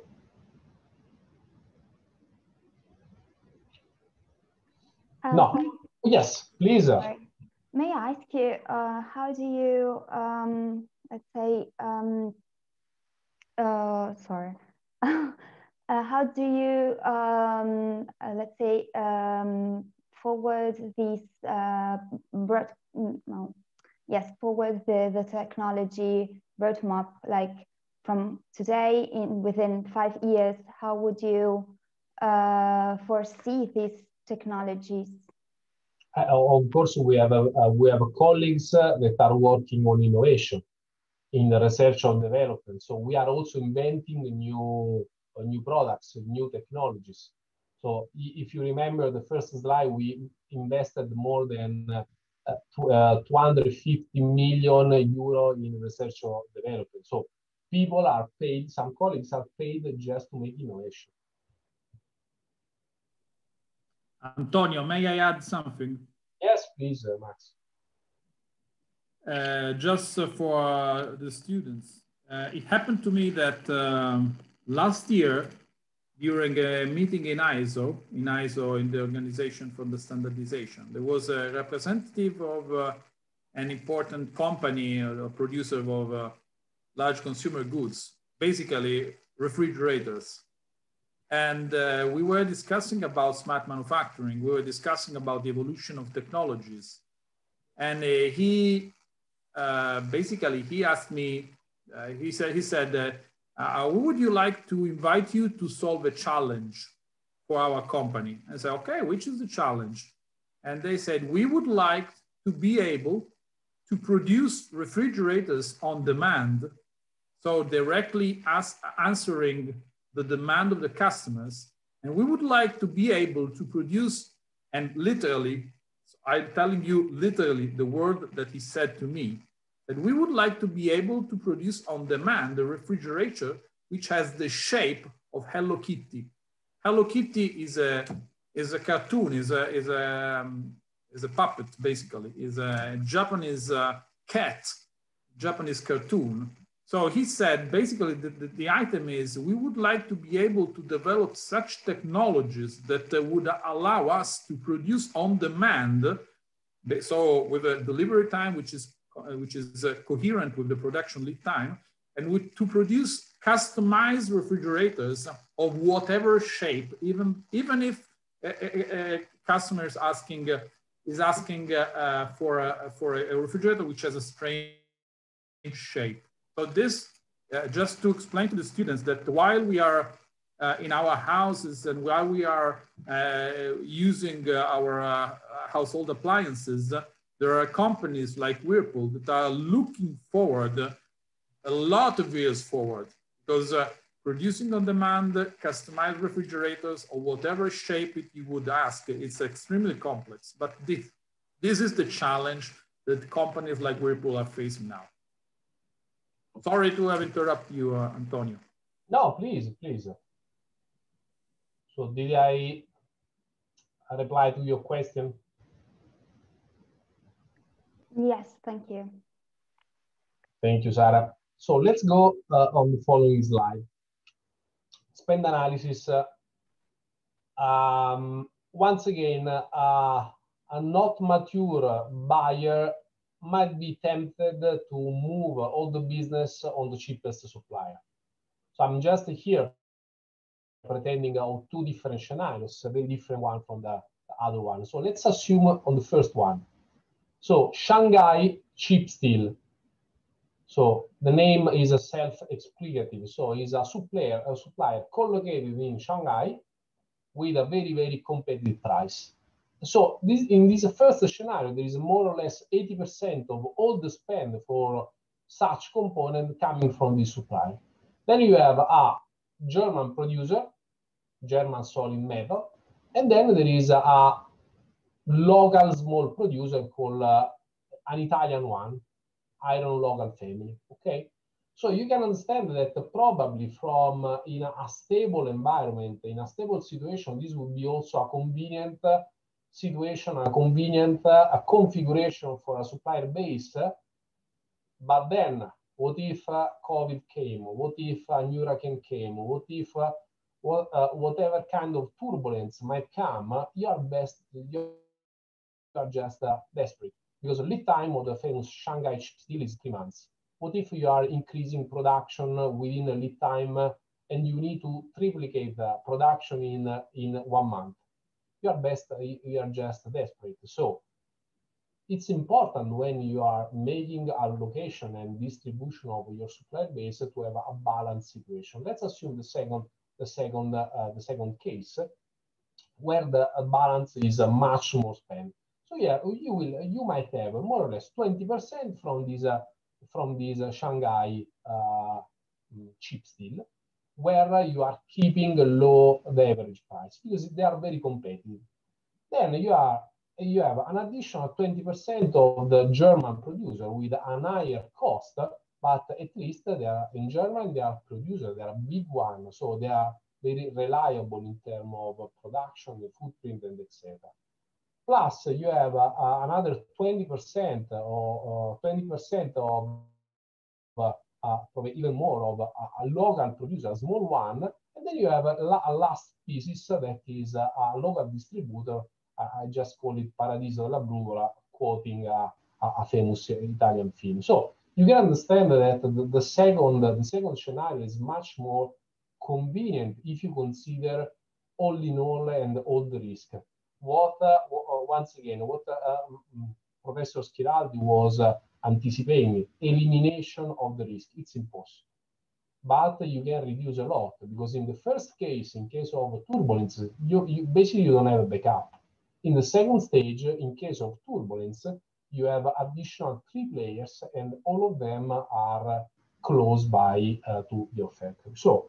Uh, No. Yes, please. Sorry. May I ask you, uh, how do you, um, let's say, um, uh, sorry, uh, how do you, um, uh, let's say, um, forward these, uh, no, yes, forward the, the technology roadmap, like from today in within five years, how would you uh, foresee these technologies? Uh, of course, we have a, uh, we have a colleagues uh, that are working on innovation in the research and development. So we are also inventing new uh, new products, new technologies. So if you remember the first slide, we invested more than uh, uh, two hundred fifty million euro in research and development. So people are paid, some colleagues are paid just to make innovation. Antonio, may I add something? Yes, please, uh, Max. Uh, just uh, for uh, the students. Uh, it happened to me that um, last year, during a meeting in I S O, in I S O, in the Organization for the Standardization, there was a representative of uh, an important company, a producer of uh, large consumer goods, basically refrigerators. And uh, we were discussing about smart manufacturing. We were discussing about the evolution of technologies. And uh, he uh, basically, he asked me, uh, he said, he said uh, uh, would you like to invite you to solve a challenge for our company? I said, okay, which is the challenge? And they said, we would like to be able to produce refrigerators on demand. So directly ask, answering the demand of the customers. And we would like to be able to produce, and literally, I'm telling you literally the word that he said to me, that we would like to be able to produce on demand a refrigerator which has the shape of Hello Kitty. Hello Kitty is a, is a cartoon, is a, is a, um, is a puppet, basically, is a Japanese uh, cat, Japanese cartoon. So he said, basically, the, the, the item is, we would like to be able to develop such technologies that uh, would allow us to produce on demand, so with a delivery time which is, uh, which is uh, coherent with the production lead time, and with, to produce customized refrigerators of whatever shape, even, even if a, a, a customer is asking, uh, is asking uh, uh, for, a, for a refrigerator which has a strange shape. So this, uh, just to explain to the students that while we are uh, in our houses and while we are uh, using uh, our uh, household appliances, uh, there are companies like Whirlpool that are looking forward uh, a lot of years forward, because uh, producing on demand customized refrigerators or whatever shape it you would ask, it's extremely complex. But this, this is the challenge that companies like Whirlpool are facing now. Sorry to have interrupted you, uh, Antonio. No, please, please. So did I reply to your question? Yes, thank you. Thank you, Sarah. So let's go uh, on the following slide. Spend analysis. Uh, um, once again, uh, a not mature buyer might be tempted to move all the business on the cheapest supplier. So I'm just here pretending on two different scenarios, a very different one from the, the other one. So let's assume on the first one. So Shanghai cheap steel. So the name is a self-explicative. So it's a supplier, a supplier collocated in Shanghai with a very, very competitive price. So this, in this first scenario, there is more or less eighty percent of all the spend for such component coming from this supplier. Then you have a German producer, German solid metal, and then there is a, a local small producer called uh, an Italian one, iron local family. Okay, so you can understand that probably from uh, in a, a stable environment, in a stable situation, this would be also a convenient uh, situation, a convenient uh, a configuration for a supplier base. Uh, but then, what if uh, COVID came? What if a new hurricane came? What if uh, what, uh, whatever kind of turbulence might come? Uh, you are best. You are just uh, desperate. Because the lead time of the famous Shanghai steel is three months. What if you are increasing production within a lead time uh, and you need to triplicate the production in, uh, in one month? You are best, you are just desperate. So it's important when you are making allocation and distribution of your supply base to have a balanced situation. Let's assume the second, the second, uh, the second case where the balance is uh, much more spent. So yeah, you will, you might have more or less twenty percent from this, uh, from this uh, Shanghai uh, cheap steel, where uh, you are keeping low the average price because they are very competitive. Then you are, you have an additional twenty percent of the German producer with a higher cost, but at least they are in Germany, they are producers, they are big ones, so they are very reliable in terms of production, the footprint, and et cetera. Plus, you have uh, another twenty percent or twenty percent of uh, uh, probably even more of a, a local producer, a small one, and then you have a, a last pieces that is a, a local distributor. Uh, I just call it Paradiso della Brugola, quoting a, a famous Italian film. So you can understand that the, the second the second scenario is much more convenient if you consider all in all and all the risk. What uh, once again, what uh, Professor Schiraldi was uh, anticipating, elimination of the risk. It's impossible, but you can reduce a lot because in the first case, in case of turbulence, you, you basically you don't have a backup. In the second stage, in case of turbulence, you have additional three players, and all of them are close by uh, to your factory. So,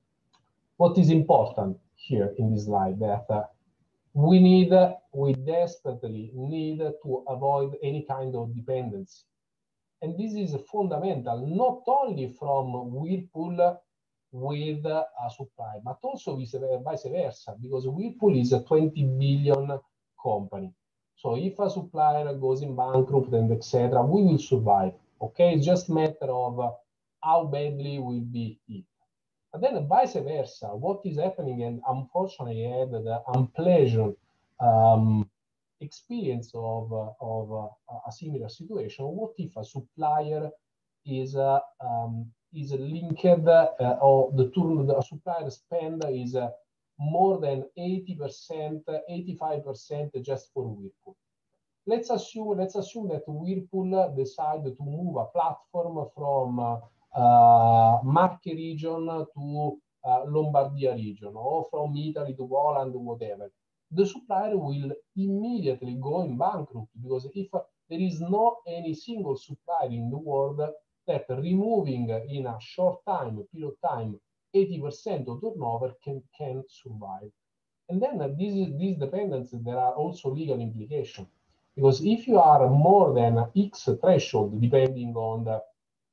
what is important here in this slide that uh, we need, uh, we desperately need to avoid any kind of dependency. And this is fundamental, not only from Whirlpool with a supply, but also vice versa, because Whirlpool is a twenty billion company. So if a supplier goes in bankrupt and et cetera, we will survive. Okay, it's just a matter of uh, how badly will be hit. But then vice versa, what is happening, and unfortunately I had the unpleasant um, experience of, uh, of uh, a similar situation. What if a supplier is uh, um, is linked uh, or the turn the supplier spend is uh, more than eighty percent, eighty-five percent just for Whirlpool. Let's assume let's assume that Whirlpool decided to move a platform from uh, uh, Marche region to uh, Lombardia region, or from Italy to Poland, whatever. The supplier will immediately go in bankrupt, because if uh, there is not any single supplier in the world that removing uh, in a short time, period of time, eighty percent of turnover can, can survive. And then uh, this is, these dependencies, there are also legal implications. Because if you are more than X threshold, depending on the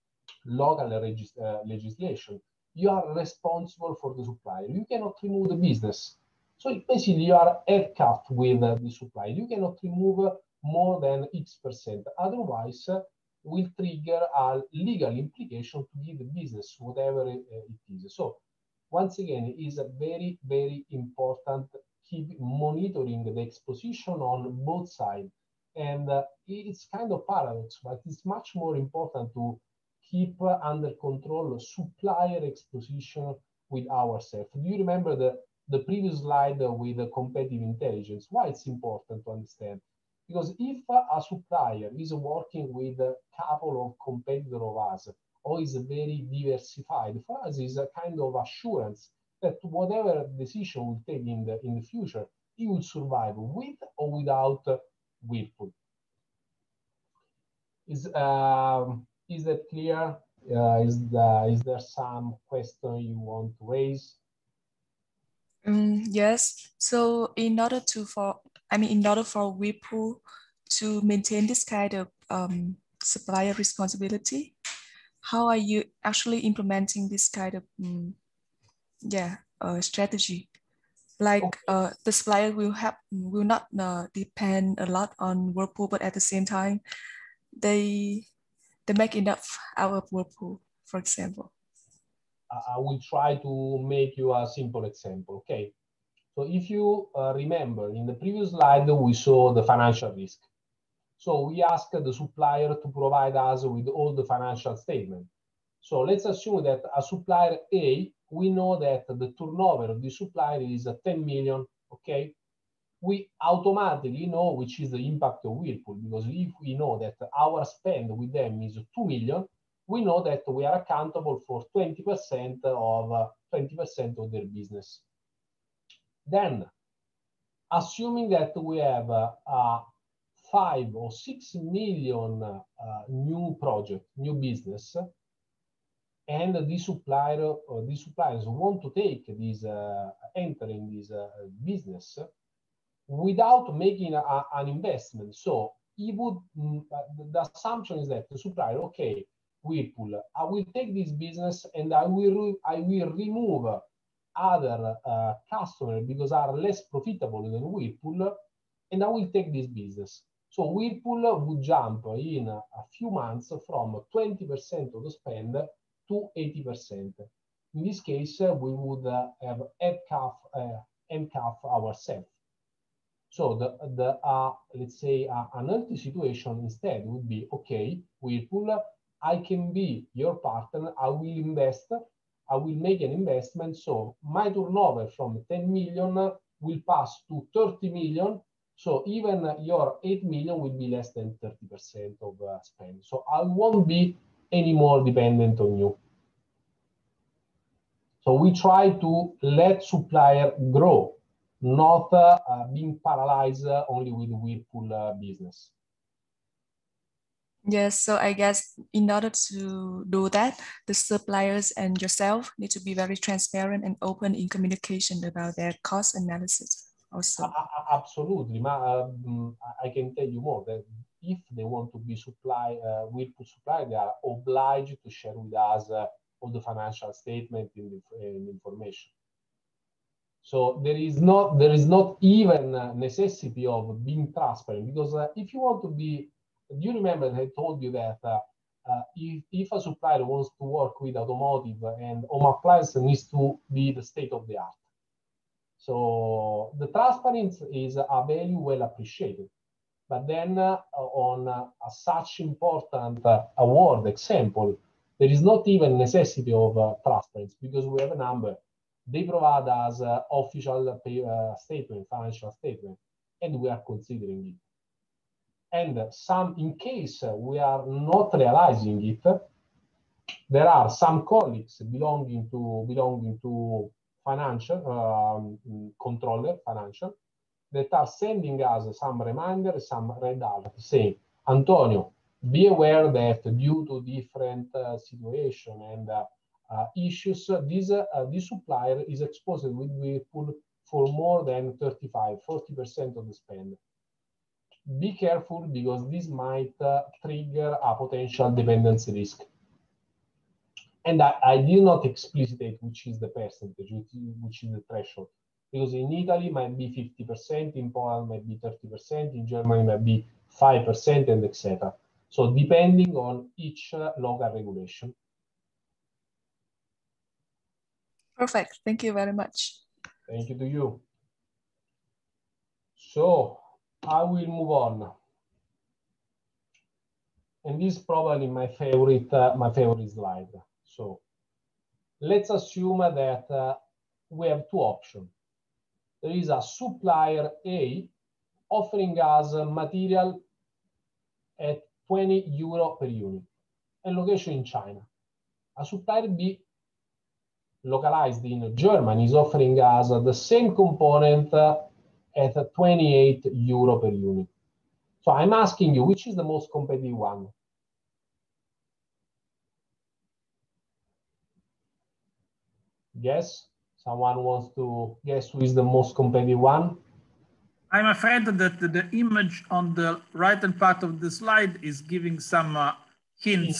local regis uh, legislation. You are responsible for the supplier. You cannot remove the business. So basically, you are handcuffed with uh, the supplier. You cannot remove more than X percent. Otherwise, uh, will trigger a legal implication to give the business whatever it, uh, it is. So once again, it is a very, very important keep monitoring the exposition on both sides. And uh, it's kind of paradox, but it's much more important to keep uh, under control supplier exposition with ourselves. Do you remember the, the previous slide uh, with the competitive intelligence? Why it's important to understand? Because if uh, a supplier is working with a couple of competitors of us, or is very diversified, for us is a kind of assurance that whatever decision we take in the, in the future, it will survive with or without uh, Whirlpool. Is, um, is that clear? Uh, is, the, is there some question you want to raise? Um, yes. So in order to for I mean in order for Whirlpool to maintain this kind of um, supplier responsibility, how are you actually implementing this kind of um, yeah uh, strategy? Like okay. uh, the supplier will have will not uh, depend a lot on Whirlpool, but at the same time, they they make enough out of Whirlpool, for example. I will try to make you a simple example. Okay. So if you uh, remember in the previous slide, we saw the financial risk. So we asked the supplier to provide us with all the financial statements. So let's assume that a supplier A, we know that the turnover of the supplier is ten million, okay? We automatically know which is the impact of Whirlpool, because if we know that our spend with them is two million, we know that we are accountable for twenty percent of uh, twenty percent of their business. Then, assuming that we have uh, a five or six million uh, new project, new business, and the supplier or the suppliers want to take this, uh, enter in this uh, business without making a, an investment. So he would, mm, the assumption is that the supplier, okay, Whirlpool, I will take this business and I will, I will remove other uh, customers because are less profitable than Whirlpool, and I will take this business. So Whirlpool would jump in a few months from twenty percent of the spend to eighty percent. In this case, uh, we would uh, have handcuff, uh, handcuff ourselves. So the, the uh, let's say uh, an healthy situation instead would be, okay, Whirlpool, I can be your partner, I will invest, I will make an investment, so my turnover from ten million will pass to thirty million, so even your eight million will be less than thirty percent of uh, spend. So I won't be any more dependent on you. So we try to let supplier grow, not uh, uh, being paralyzed uh, only with the Whirlpool uh, business. Yes, so I guess in order to do that, the suppliers and yourself need to be very transparent and open in communication about their cost analysis also. Uh, absolutely, um, I can tell you more that if they want to be supply, uh, Whirlpool supply, they are obliged to share with us uh, all the financial statement in the, in information. So there is not there is not even a necessity of being transparent, because uh, if you want to be, do you remember that I told you that uh, uh, if, if a supplier wants to work with automotive and home appliance needs to be the state of the art. So the transparency is a value well appreciated. But then uh, on uh, a such important uh, award example, there is not even necessity of uh, transparency, because we have a number. They provide us uh, official pay, uh, statement, financial statement, and we are considering it. And some, in case we are not realizing it, there are some colleagues belonging to belonging to financial um, controller, financial, that are sending us some reminder, some red alert, saying, Antonio, be aware that due to different uh, situation and uh, uh, issues, uh, this, uh, this supplier is exposed with Whirlpool for more than thirty-five, forty percent of the spend. Be careful, because this might uh, trigger a potential dependency risk. And I, I did not explicitate which is the percentage, which is the threshold. Because in Italy might be fifty percent, in Poland might be thirty percent, in Germany might be five percent, and et cetera. So depending on each uh, local regulation. Perfect. Thank you very much. Thank you to you. So I will move on. And this is probably my favorite, uh, my favorite slide. So let's assume that uh, we have two options. There is a supplier A offering us material at twenty euro per unit and location in China. A supplier B localized in Germany is offering us the same component uh, at twenty-eight euro per unit. So I'm asking you, which is the most competitive one? Guess? Someone wants to guess who is the most competitive one? I'm afraid that the, the image on the right-hand part of the slide is giving some uh, hints.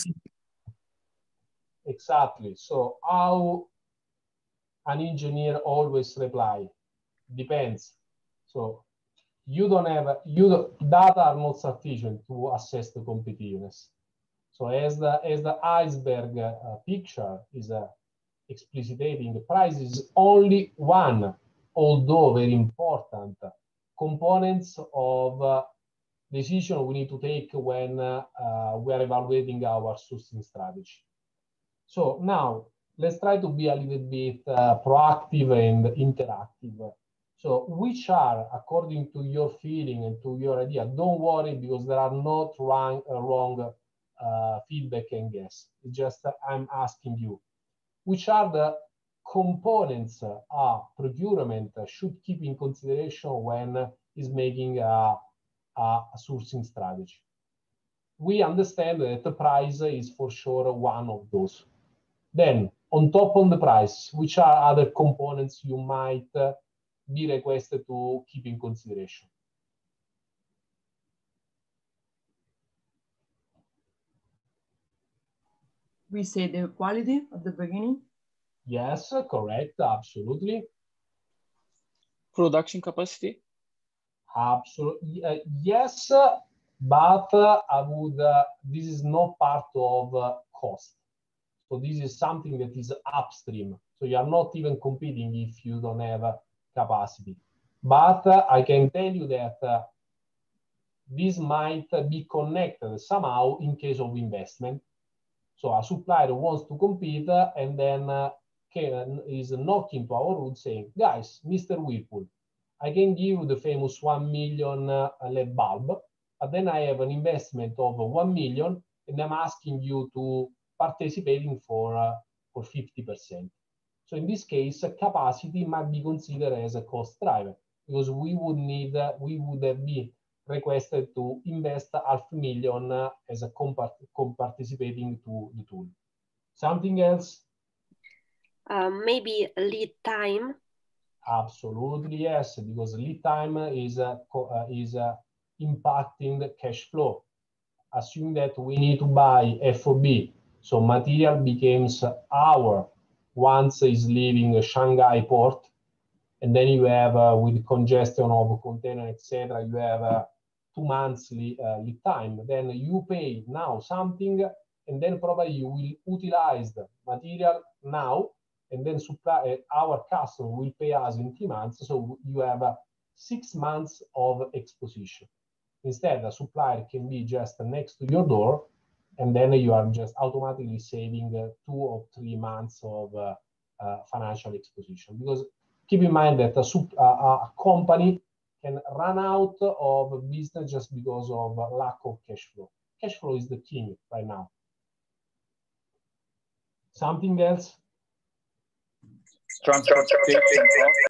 Exactly. So how an engineer always reply? Depends. So you don't have, you don't, data are not sufficient to assess the competitiveness. So as the, as the iceberg uh, picture is uh, explicitating, the price is only one, although very important, components of uh, decision we need to take when uh, uh, we are evaluating our sourcing strategy. So now let's try to be a little bit uh, proactive and interactive. So which are, according to your feeling and to your idea, don't worry because there are not wrong, uh, wrong uh, feedback and guess. It's just uh, I'm asking you, which are the components a uh, procurement should keep in consideration when uh, is making a, a sourcing strategy. We understand that the price is for sure one of those. Then, on top of the price, which are other components you might uh, be requested to keep in consideration? We say the quality at the beginning. Yes, correct, absolutely. Production capacity? Absolutely, uh, yes, but uh, I would, uh, this is not part of uh, cost. So this is something that is upstream. So you are not even competing if you don't have uh, capacity. But uh, I can tell you that uh, this might be connected somehow in case of investment. So a supplier wants to compete uh, and then uh, can, is knocking to our room saying, guys, Mister Whirlpool, I can give you the famous one million uh, L E D bulb, but then I have an investment of one million and I'm asking you to participating for, uh, for fifty percent. So in this case, uh, capacity might be considered as a cost driver because we would need, uh, we would have been requested to invest half a million uh, as a co-participating to the tool. Something else? Uh, maybe lead time. Absolutely, yes, because lead time is, uh, uh, is uh, impacting the cash flow. Assume that we need to buy F O B, so material becomes our once is leaving Shanghai port, and then you have, uh, with congestion of container, et cetera, you have uh, two months lead, uh, lead time. Then you pay now something, and then probably you will utilize the material now, and then supply, uh, our customer will pay us in three months. So you have uh, six months of exposition. Instead, a supplier can be just next to your door, and then you are just automatically saving uh, two or three months of uh, uh, financial exposition. Because keep in mind that a, a, a company can run out of business just because of lack of cash flow. Cash flow is the king right now. Something else? Transportation cost.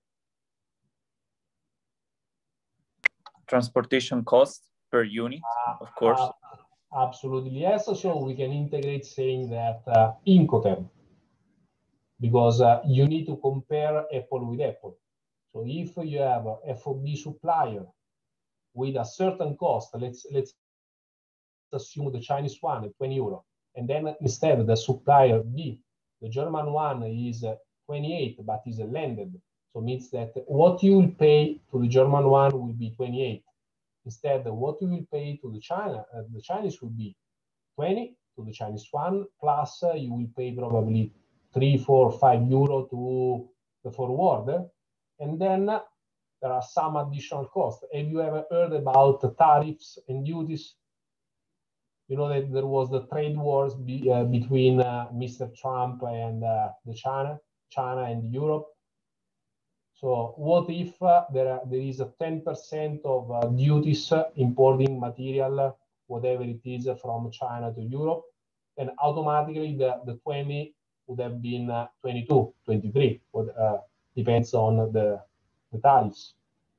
Transportation cost per unit, uh, of course. Uh, absolutely, yes. So we can integrate saying that uh, Incoterm, because uh, you need to compare Apple with Apple. So if you have a F O B supplier with a certain cost, let's let's assume the Chinese one at twenty euro, and then instead the supplier B The German one is uh, twenty-eight, but is uh, landed. So means that what you will pay to the German one will be twenty-eight. Instead, what you will pay to the China, uh, the Chinese will be twenty to the Chinese one, plus uh, you will pay probably three, four, five euro to the forwarder. And then uh, there are some additional costs. Have you ever heard about the tariffs and duties? You know that there was the trade wars be, uh, between uh, Mister Trump and uh, the China, China and Europe. So what if uh, there, are, there is a ten percent of uh, duties uh, importing material, uh, whatever it is, uh, from China to Europe, and automatically the, the twenty would have been uh, twenty-two, twenty-three, what, uh, depends on the, the tariffs.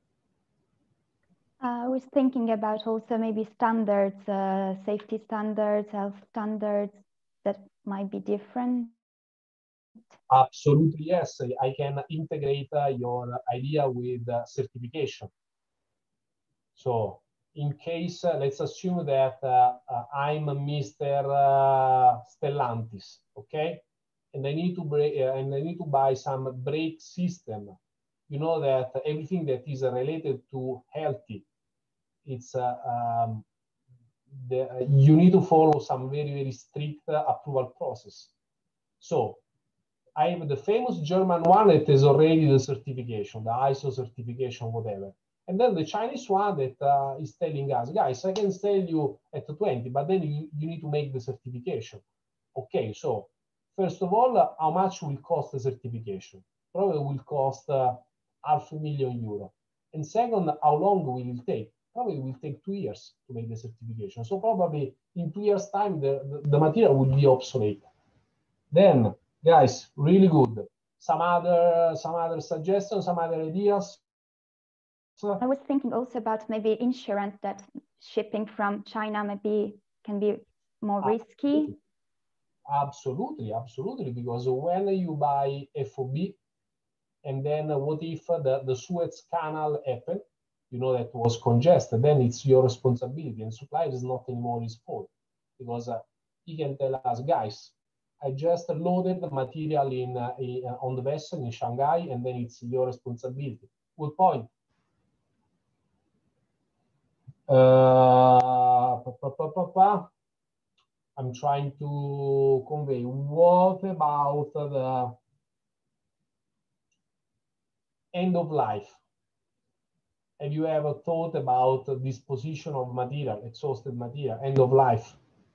Uh, I was thinking about also maybe standards, uh, safety standards, health standards that might be different. Absolutely, yes. I can integrate uh, your idea with uh, certification. So in case, uh, let's assume that uh, uh, I'm Mister Uh, Stellantis, okay? And I need to break, uh, and I need to buy some brake system. You know that everything that is related to healthy, it's uh, um, the, uh, you need to follow some very, very strict uh, approval process. So I have the famous German one that is already the certification, the I S O certification, whatever. And then the Chinese one that uh, is telling us, guys, I can sell you at twenty, but then you, you need to make the certification. Okay, so first of all, uh, how much will cost the certification? Probably will cost uh, half a million euro. And second, how long will it take? Probably it will take two years to make the certification. So probably in two years' time, the, the, the material will be obsolete. Then, guys, really good. Some other, some other suggestions, some other ideas? So, I was thinking also about maybe insurance, that shipping from China maybe can be more risky. Absolutely, absolutely, because when you buy F O B, and then what if the, the Suez Canal happened, you know, that was congested, then it's your responsibility, and supplier is not anymore his fault, because uh, he can tell us, guys, I just loaded the material in, uh, in uh, on the vessel in Shanghai, and then it's your responsibility. Good point. Uh, pa, pa, pa, pa, pa. I'm trying to convey. What about the end of life? Have you ever thought about the disposition of material, exhausted material, end of life?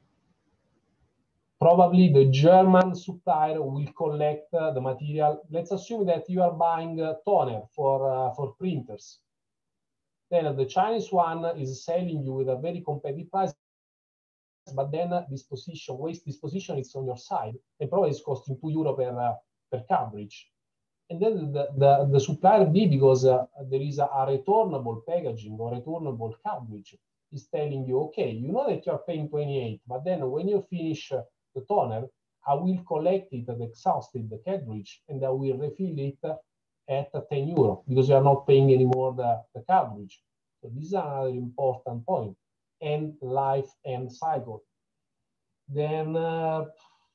Probably the German supplier will collect uh, the material. Let's assume that you are buying a toner for, uh, for printers. Then the Chinese one is selling you with a very competitive price, but then uh, disposition, waste disposition is on your side, and probably it's costing two euro per, uh, per cartridge. And then the, the, the supplier B, because uh, there is a, a returnable packaging or returnable cartridge, is telling you, okay, you know that you're paying twenty-eight, but then when you finish uh, the toner, I will collect it, the exhausted the cartridge, and I will refill it uh, at ten euro, because you are not paying anymore the, the cartridge. So this is another important point, and life and cycle. Then uh,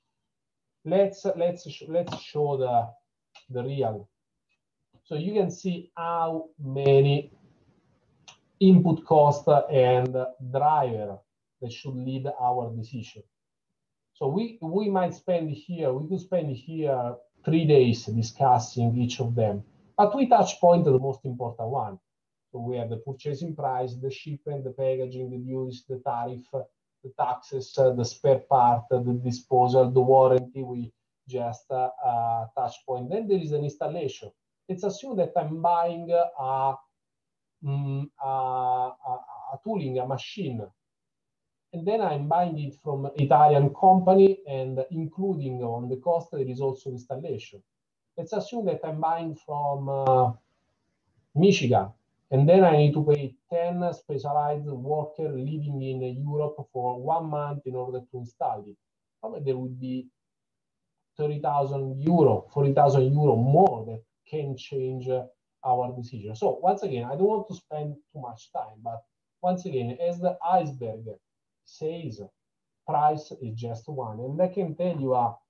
let's let's let's show the the real. So you can see how many input cost and driver that should lead our decision. So we we might spend here, we could spend here three days discussing each of them, but we touch point the most important one. So we have the purchasing price, the shipment, the packaging, the duties, the tariff, the taxes, uh, the spare part, uh, the disposal, the warranty. We just uh, uh, touch point. Then there is an installation. Let's assume that I'm buying a, um, a, a, a tooling, a machine, and then I'm buying it from an Italian company, and including on the cost there is also installation. Let's assume that I'm buying from uh, Michigan, and then I need to pay ten specialized workers living in Europe for one month in order to install it. Probably there would be thirty thousand euro, forty thousand euro more that can change uh, our decision. So once again, I don't want to spend too much time, but once again, as the iceberg says, price is just one. And I can tell you a,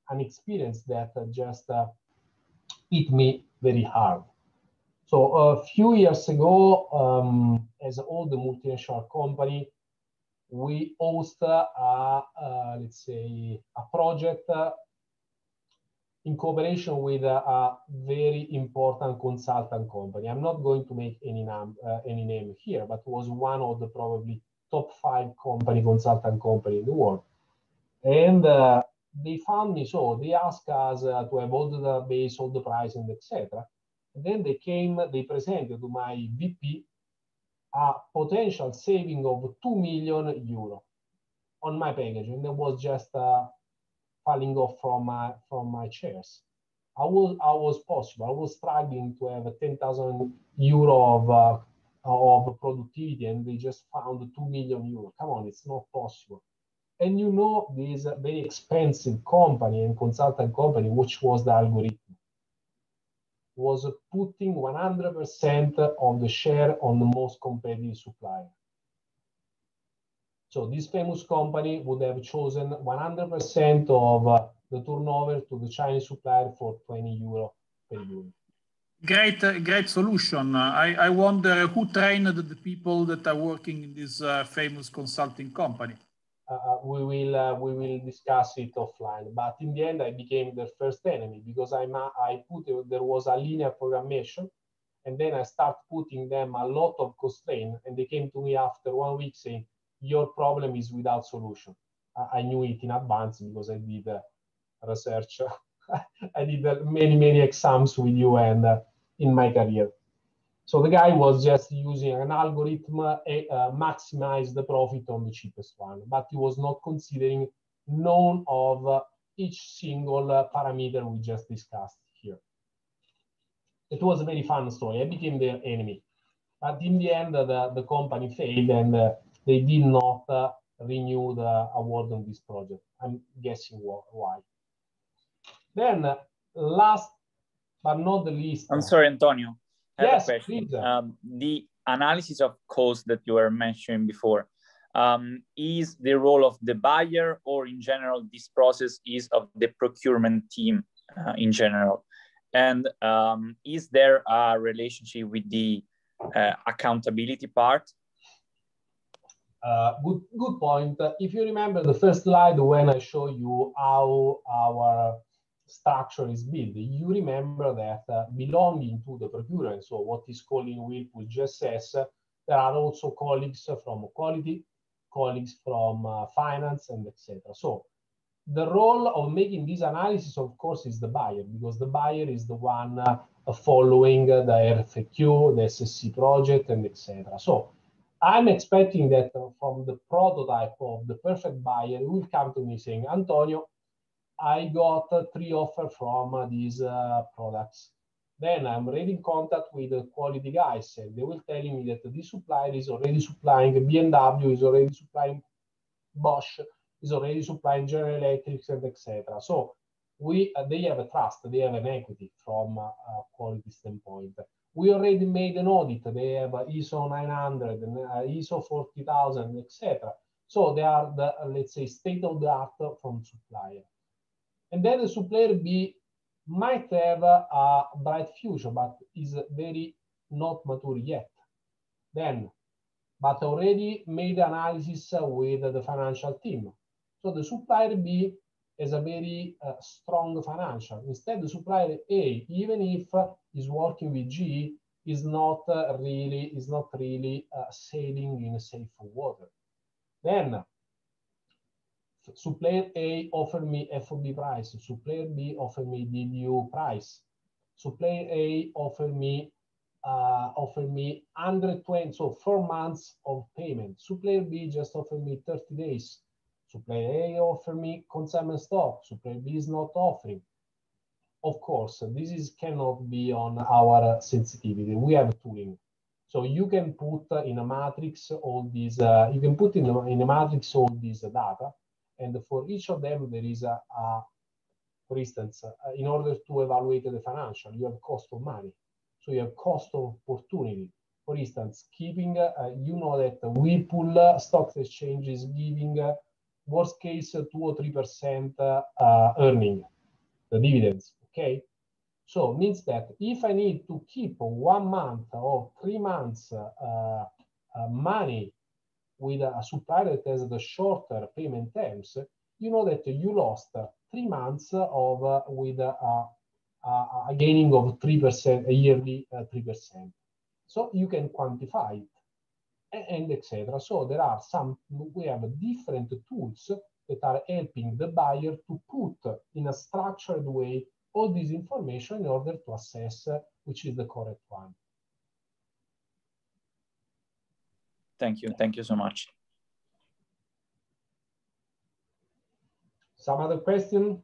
an experience that uh, just uh, hit me very hard. So a few years ago, um, as all the multinational company, we host a, a let's say, a project uh, in cooperation with a, a very important consultant company. I'm not going to make any name, uh, any name here, but it was one of the probably top five company consultant company in the world. And uh, they found me, so they asked us uh, to have all the database, all the pricing, et cetera. And then they came, they presented to my V P a potential saving of two million euro on my package, and that was just uh, falling off from my from my chairs. I was I was possible. I was struggling to have ten thousand euro of uh, of productivity, and they just found two million euro. Come on, it's not possible. And you know, this very expensive company and consultant company, which was the algorithm, was putting one hundred percent of the share on the most competitive supplier. So this famous company would have chosen one hundred percent of uh, the turnover to the Chinese supplier for twenty euro per unit. Great, uh, great solution. Uh, I, I wonder who trained the people that are working in this uh, famous consulting company. Uh, we will uh, we will discuss it offline. But in the end, I became the first enemy because I'm a, I put there was a linear programmation, and then I start putting them a lot of constraint, and they came to me after one week saying, "Your problem is without solution." I, I knew it in advance because I did uh, research. I did uh, many many exams with you and uh, in my career. So the guy was just using an algorithm, uh, uh, maximize the profit on the cheapest one, but he was not considering none of uh, each single uh, parameter we just discussed here. It was a very fun story. I became their enemy, but in the end, uh, the, the company failed, and uh, they did not uh, renew the award on this project. I'm guessing why. Then, uh, last but not the least. I'm sorry, Antonio. I have yes, a question. please. Um, the analysis of cost that you were mentioning before, um, is the role of the buyer, or in general, this process is of the procurement team uh, in general? And um, is there a relationship with the uh, accountability part? Uh, good, good point. Uh, if you remember the first slide when I show you how our structure is built, you remember that uh, belonging to the procurement, so what is called in Whirlpool G S S, uh, there are also colleagues from quality, colleagues from uh, finance, and et cetera. So the role of making this analysis, of course, is the buyer, because the buyer is the one uh, following uh, the R F Q, the S S C project, and et cetera. So I'm expecting that uh, from the prototype of the perfect buyer, will come to me saying, Antonio, I got uh, three offers from uh, these uh, products. Then I'm already in contact with the quality guys, and they will tell me that this supplier is already supplying B M W, is already supplying Bosch, is already supplying General Electric, and et cetera. So we, uh, they have a trust, they have an equity from uh, a quality standpoint. We already made an audit. They have uh, I S O nine hundred, and, uh, I S O forty thousand, et cetera. So they are the, uh, let's say, state of the art from supplier. And then the supplier B might have a, a bright future, but is very not mature yet. Then, but already made analysis with the financial team. So the supplier B has a very uh, strong financial. Instead, the supplier A, even if uh, is working with G E, is not uh, really is not really uh, sailing in a safe water. Then supplier A offered me F O B price. Supplier B offered me D D U price. Supplier A offered me uh, offered me one hundred twenty, so four months of payment. Supplier B just offered me thirty days. Supplier A offered me consignment stock. Supplier B is not offering. Of course, this is cannot be on our sensitivity. We have tooling. So you can put in a matrix all these, uh, you can put in a, in a matrix all these data. And for each of them, there is a, a for instance, uh, in order to evaluate the financial, you have cost of money. So you have cost of opportunity. For instance, keeping, uh, you know that Whirlpool uh, Stock Exchange is giving uh, worst case uh, two or three percent uh, uh, earning. the dividends, okay? So it means that if I need to keep one month or three months uh, uh, money with a supplier that has the shorter payment terms, you know that you lost three months of uh, with a, a, a gaining of three percent, a yearly uh, three percent. So you can quantify it, and, and et cetera. So there are some, we have different tools that are helping the buyer to put in a structured way all this information in order to assess uh, which is the correct one. Thank you. Thank you so much. Some other question?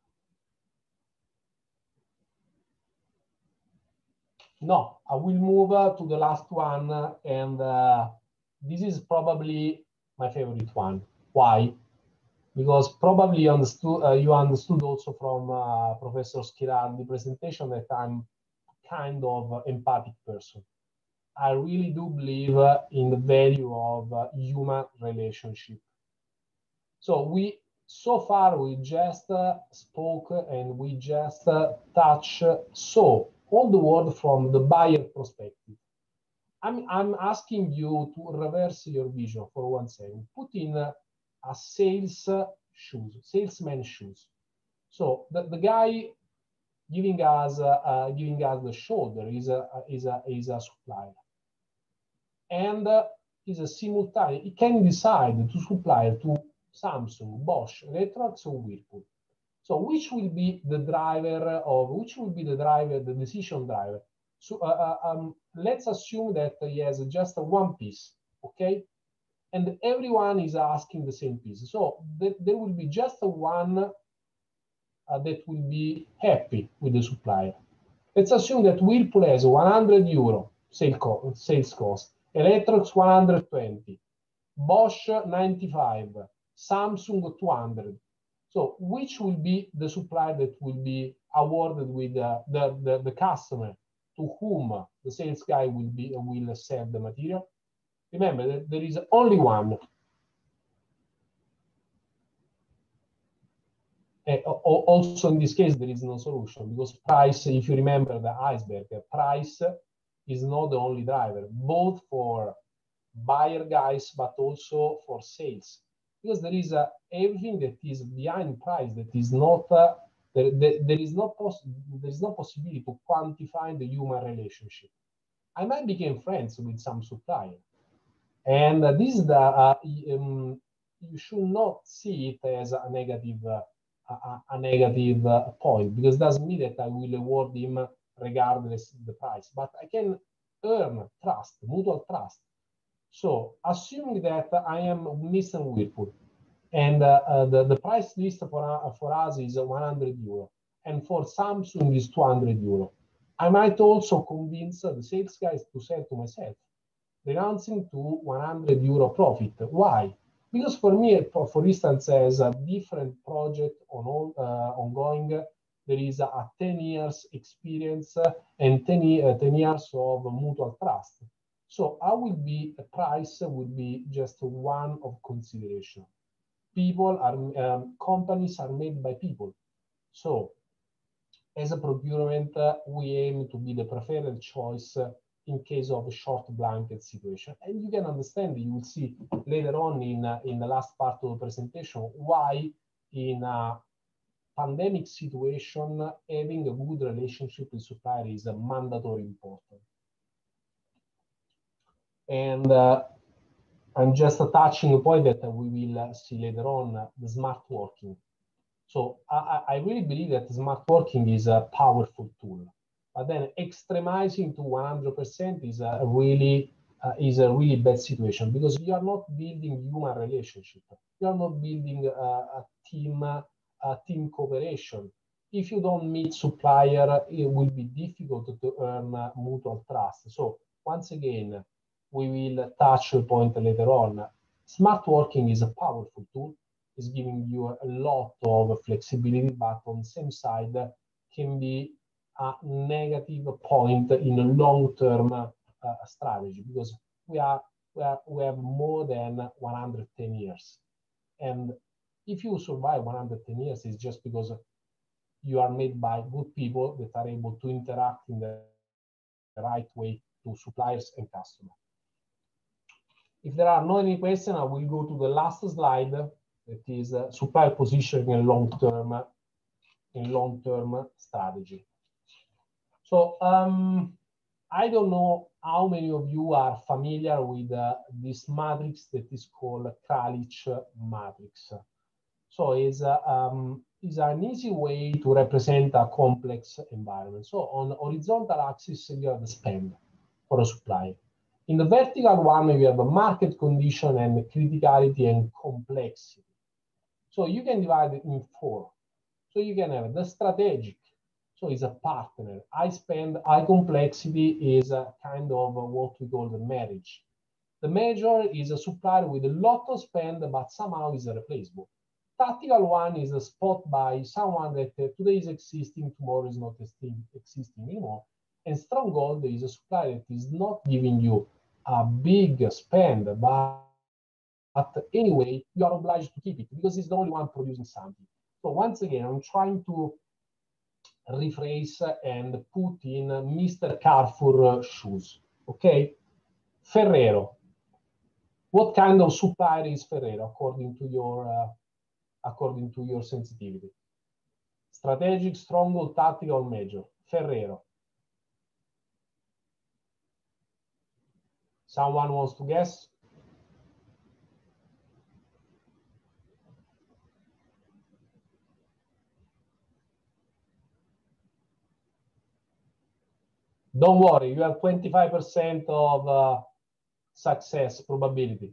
No, I will move uh, to the last one, uh, and uh, this is probably my favorite one. Why? Because probably you understood, uh, you understood also from uh, Professor Schiraldi's presentation that I'm kind of empathic person. I really do believe uh, in the value of uh, human relationship. So we, so far we just uh, spoke and we just uh, touch, uh, so all the world from the buyer perspective. I'm, I'm asking you to reverse your vision for one second. Put in uh, a sales uh, shoes, salesman shoes. So the, the guy giving us uh, uh, giving us the shoulder is a is a is a supplier, and uh, is a simultaneous. He can decide to supply to Samsung, Bosch, Electrolux, or Whirlpool. So which will be the driver of which will be the driver, the decision driver? So uh, uh, um, let's assume that he has just one piece, okay, and everyone is asking the same piece. So th there will be just one uh, that will be happy with the supplier. Let's assume that Whirlpool has one hundred euro sales cost, sales cost, Electrolux one hundred twenty, Bosch ninety-five, Samsung two hundred. So which will be the supplier that will be awarded with uh, the, the, the customer to whom the sales guy will be will sell the material? Remember that there is only one. Uh, also in this case there is no solution, because price, if you remember the iceberg, uh, price is not the only driver, both for buyer guys but also for sales, because there is uh, everything that is behind price that is not uh, there, there, there is no poss there is no possibility to quantify the human relationship. I might become friends with some supplier, and uh, this is the uh, um, you should not see it as a negative uh, a, a negative uh, point, because it doesn't mean that I will award him regardless of the price, but I can earn trust, mutual trust. So assuming that I am Mister Whirlpool, and uh, uh, the, the price list for, uh, for us is one hundred euro, and for Samsung is two hundred euro, I might also convince the sales guys to sell to myself, renouncing to one hundred euro profit. Why? Because for me, for instance, as a different project on all, uh, ongoing, there is a, a ten years experience and ten, uh, ten years of mutual trust. So I will be, a price would be just one of consideration. People are, um, companies are made by people. So as a procurement, uh, we aim to be the preferred choice uh, in case of a short blanket situation. And you can understand, you will see later on in, uh, in the last part of the presentation, why in a pandemic situation, having a good relationship with supplier is a mandatory important. And uh, I'm just touching a point that we will uh, see later on, uh, the smart working. So I, I really believe that smart working is a powerful tool, but then extremizing to one hundred percent is a really uh, is a really bad situation, because you are not building human relationship. You are not building uh, a team uh, a team cooperation. If you don't meet supplier, it will be difficult to earn uh, mutual trust. So once again, we will touch the point later on. Smart working is a powerful tool. Is giving you a lot of flexibility, but on the same side can be a negative point in a long-term uh, strategy, because we are, we are we have more than one hundred ten years, and if you survive one hundred ten years, it's just because you are made by good people that are able to interact in the right way to suppliers and customers. If there are no any questions, I will go to the last slide, that is uh, supplier positioning in long-term in long-term strategy. So um, I don't know how many of you are familiar with uh, this matrix that is called Kralich matrix. So it's, uh, um, it's an easy way to represent a complex environment. So on the horizontal axis, you have the spend for a supplier. In the vertical one, you have a market condition and criticality and complexity. So you can divide it in four. So you can have the strategic, so it's a partner. High spend, high complexity is a kind of what we call the marriage. The major is a supplier with a lot of spend, but somehow is replaceable. Tactical one is a spot buy, someone that uh, today is existing, tomorrow is not existing anymore. And stronghold is a supplier that is not giving you a big spend, but, but anyway, you are obliged to keep it because it's the only one producing something. So once again, I'm trying to rephrase and put in Mister Carrefour shoes, okay? Ferrero. What kind of supplier is Ferrero according to your uh, according to your sensitivity? Strategic, stronghold, tactical, major. Ferrero. Someone wants to guess? Don't worry, you have twenty-five percent of uh, success probability.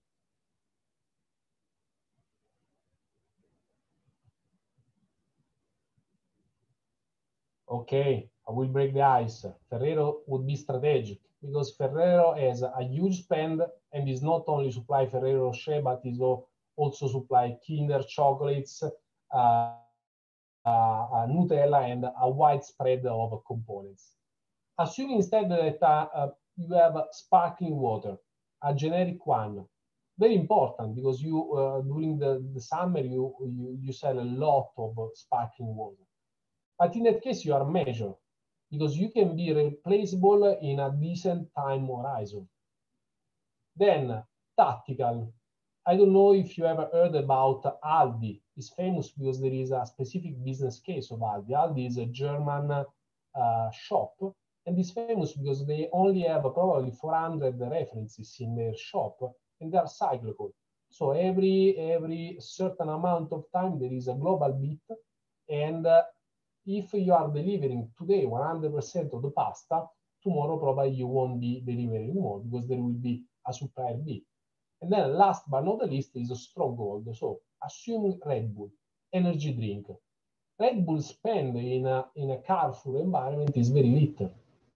Okay, I will break the ice. Ferrero would be strategic because Ferrero has a huge spend and is not only supply Ferrero Rocher, but is also supply Kinder chocolates, uh, uh, Nutella, and a wide spread of components. Assuming instead that uh, uh, you have sparkling water, a generic one, very important because you uh, during the, the summer you, you you sell a lot of sparkling water. But in that case, you are measured because you can be replaceable in a decent time horizon. Then tactical. I don't know if you ever heard about Aldi. It's famous because there is a specific business case of Aldi. Aldi is a German uh, shop. And it's famous because they only have probably four hundred references in their shop, and they are cyclical. So every every certain amount of time there is a global beat, and uh, if you are delivering today one hundred percent of the pasta, tomorrow probably you won't be delivering anymore because there will be a supplier beat. And then last but not the least is a stronghold. So assuming Red Bull, energy drink. Red Bull spend in a, in a Carrefour environment is very little.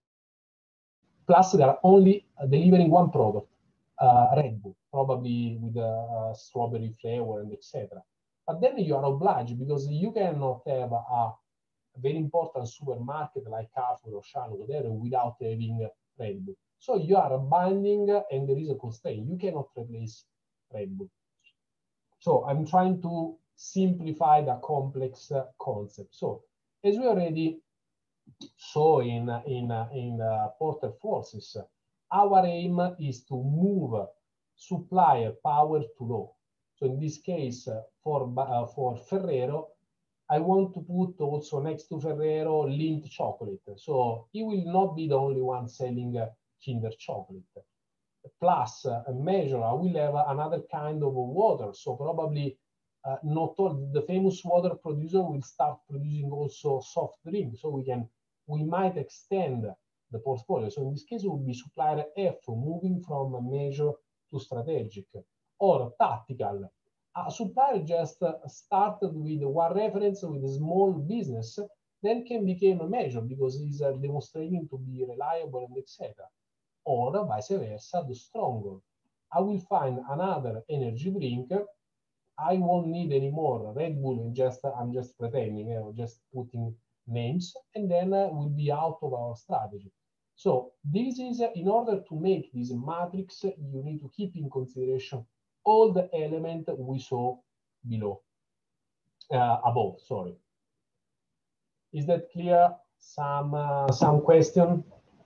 Plus, they are only delivering one product, uh, Red Bull, probably with a, a strawberry flavor and et cetera. But then you are obliged because you cannot have a, a very important supermarket like Carrefour or Auchan or whatever without having Red Bull. So you are binding and there is a constraint. You cannot replace Red Bull. So I'm trying to simplify the complex uh, concept. So as we already saw in, in, in uh, Porter Forces, our aim is to move supplier power to law. So in this case, uh, for, uh, for Ferrero, I want to put also next to Ferrero Lindt chocolate. So he will not be the only one selling uh, Kinder chocolate. Plus, uh, a measure, I will have another kind of water. So probably uh, not all the famous water producer will start producing also soft drink. So we can, we might extend the portfolio. So in this case, it will be supplier F, moving from a measure to strategic, or tactical. A supplier just uh, started with one reference with a small business, then can become a measure because he's uh, demonstrating to be reliable and et cetera. Or vice versa, the stronghold. I will find another energy drink. I won't need any more Red Bull. And just I'm just pretending, you know, just putting names, and then uh, we'll be out of our strategy. So this is uh, in order to make this matrix, you need to keep in consideration all the elements we saw below, uh, above, sorry. Is that clear? Some, uh, some question?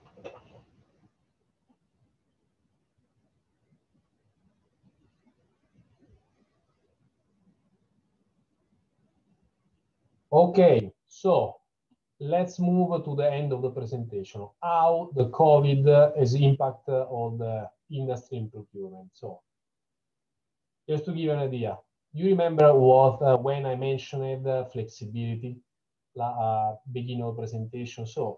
Okay, so let's move to the end of the presentation. How the COVID has impacted on the industry and procurement. So just to give you an idea, you remember what uh, when I mentioned uh, flexibility uh, beginning of presentation. So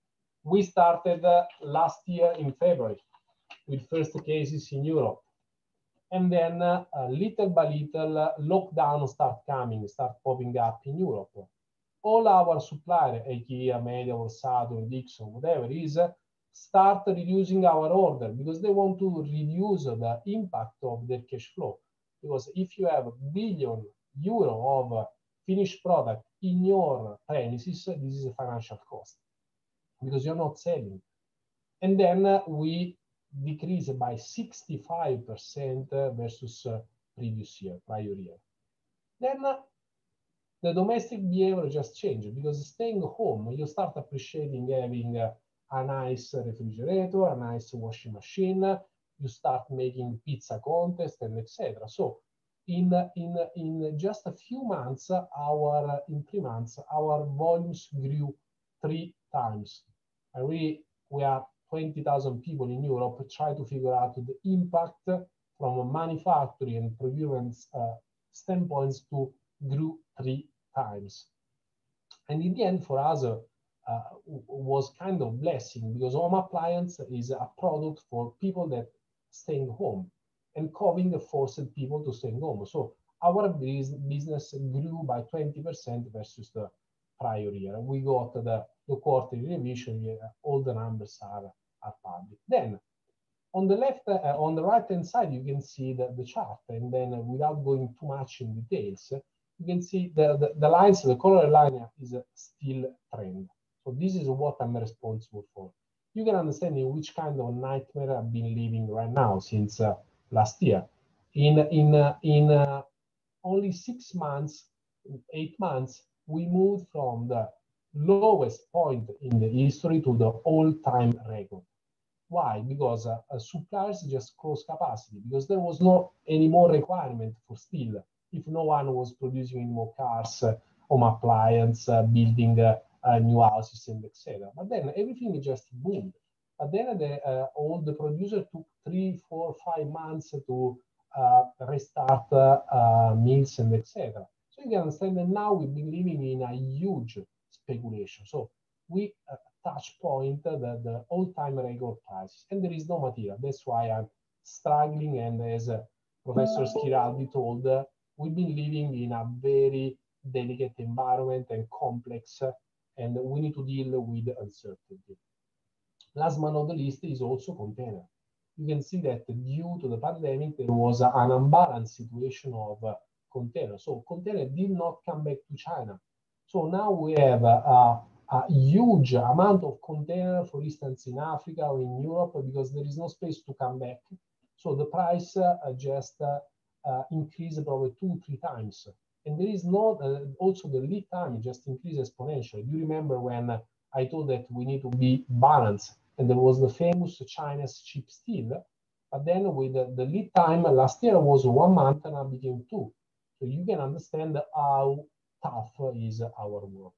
we started uh, last year in February with first cases in Europe. And then uh, uh, little by little, uh, lockdown start coming, start popping up in Europe. All our suppliers, IKEA, Medieval, Saturn, Dixon, whatever is, uh, start reducing our order because they want to reduce the impact of their cash flow. Because if you have a billion euro of uh, finished product in your premises, this is a financial cost because you're not selling. And then uh, we decrease by sixty-five percent versus uh, previous year, prior year. Then uh, the domestic behavior just changed because staying home, you start appreciating having uh, a nice refrigerator, a nice washing machine, you start making pizza contest and et cetera. So in, in, in just a few months, our, in three months, our volumes grew three times. And we, we are twenty thousand people in Europe try to figure out the impact from a manufacturing and procurement uh, standpoints to grew three times. And in the end, for us, uh, uh, was kind of blessing because home appliance is a product for people that staying home, and COVID forced people to stay home. So our business grew by twenty percent versus the prior year. We got the, the quarterly revision, yeah, all the numbers are, are public. Then on the left, uh, on the right hand side, you can see the, the chart, and then uh, without going too much in details, you can see the, the, the lines, the color line is uh, still trend. So this is what I'm responsible for. You can understand in which kind of nightmare I've been living right now since uh, last year. In, in, uh, in uh, only six months, eight months, we moved from the lowest point in the history to the all-time record. Why? Because uh, uh, suppliers just closed capacity because there was no any more requirement for steel. If no one was producing any more cars, uh, home appliance, uh, building uh, uh, new houses, and et cetera. But then everything just boomed. But then the, uh, all the producers took three, four, five months to uh, restart uh, uh, mills and et cetera. So you can understand that now we've been living in a huge speculation. So we uh, touch point uh, the, the all-time record prices, and there is no material. That's why I'm struggling. And as uh, Professor Schiraldi told, uh, we've been living in a very delicate environment and complex, uh, and we need to deal with uncertainty. Last but not the least is also container. You can see that due to the pandemic, there was uh, an unbalanced situation of uh, container. So container did not come back to China. So now we have uh, a, a huge amount of container, for instance, in Africa or in Europe, because there is no space to come back. So the price uh, just uh, uh, increased probably two, three times. And there is no, uh, also the lead time just increased exponentially. You remember when uh, I told that we need to be balanced, and there was the famous China's cheap steel, but then with the, the lead time last year was one month and now became two. So you can understand how tough is our work.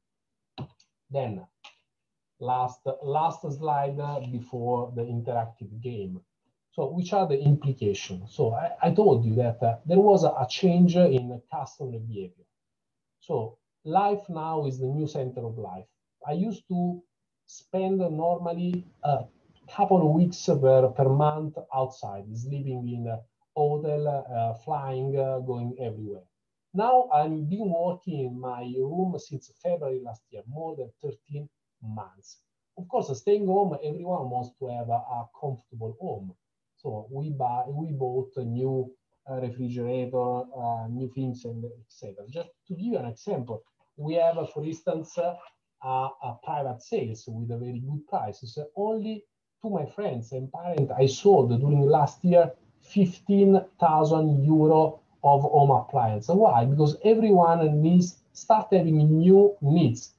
Then, last, last slide before the interactive game. So which are the implications? So I, I told you that uh, there was a, a change in customer behavior. So life now is the new center of life. I used to spend normally a couple of weeks per, per month outside, sleeping in a hotel, uh, flying, uh, going everywhere. Now I've been working in my room since February last year, more than thirteen months. Of course, staying home, everyone wants to have a, a comfortable home. So we buy, we bought a new uh, refrigerator, uh, new things, and et cetera. Just to give you an example, we have, uh, for instance, uh, a, a private sales with a very good prices. Only to my friends and parents, I sold during last year fifteen thousand euro of home appliance. Why? Because everyone needs start having new needs.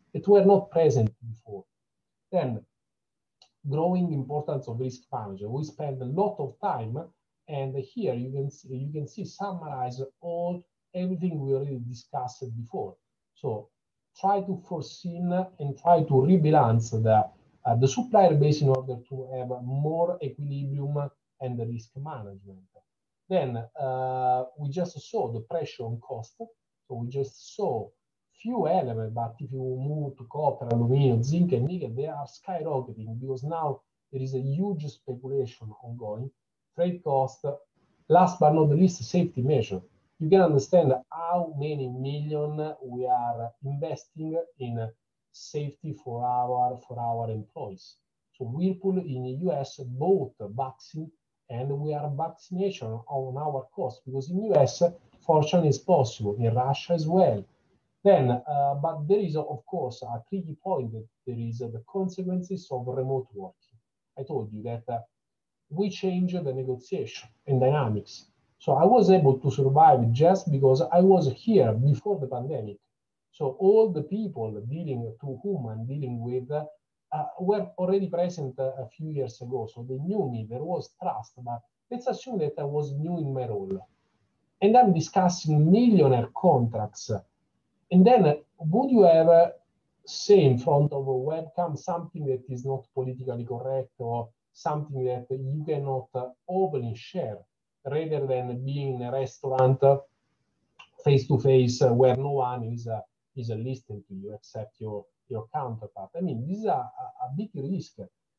that were not present before. Then, growing importance of risk management. We spend a lot of time, and here you can see, you can see summarize all everything we already discussed before. So try to foresee and try to rebalance the uh, the supplier base in order to have more equilibrium and the risk management. Then uh, we just saw the pressure on cost. So we just saw few elements, but if you move to copper, aluminum, zinc, and nickel, they are skyrocketing because now there is a huge speculation ongoing. Trade cost, last but not the least, safety measure. You can understand how many million we are investing in safety for our for our employees. So Whirlpool in the U S bought vaccine, and we are vaccination on our cost because in U S fortune is possible, in Russia as well. Then, uh, but there is of course a tricky point that there is uh, the consequences of remote working. I told you that uh, we changed the negotiation and dynamics. So I was able to survive just because I was here before the pandemic. So all the people dealing to whom I'm dealing with uh, uh, were already present uh, a few years ago. So they knew me, there was trust, but let's assume that I was new in my role. And I'm discussing millionaire contracts. And then uh, would you ever say in front of a webcam something that is not politically correct or something that you cannot uh, openly share, rather than being in a restaurant uh, face to face uh, where no one is uh, is uh, listening to you except your your counterpart? I mean, this is a, a big risk.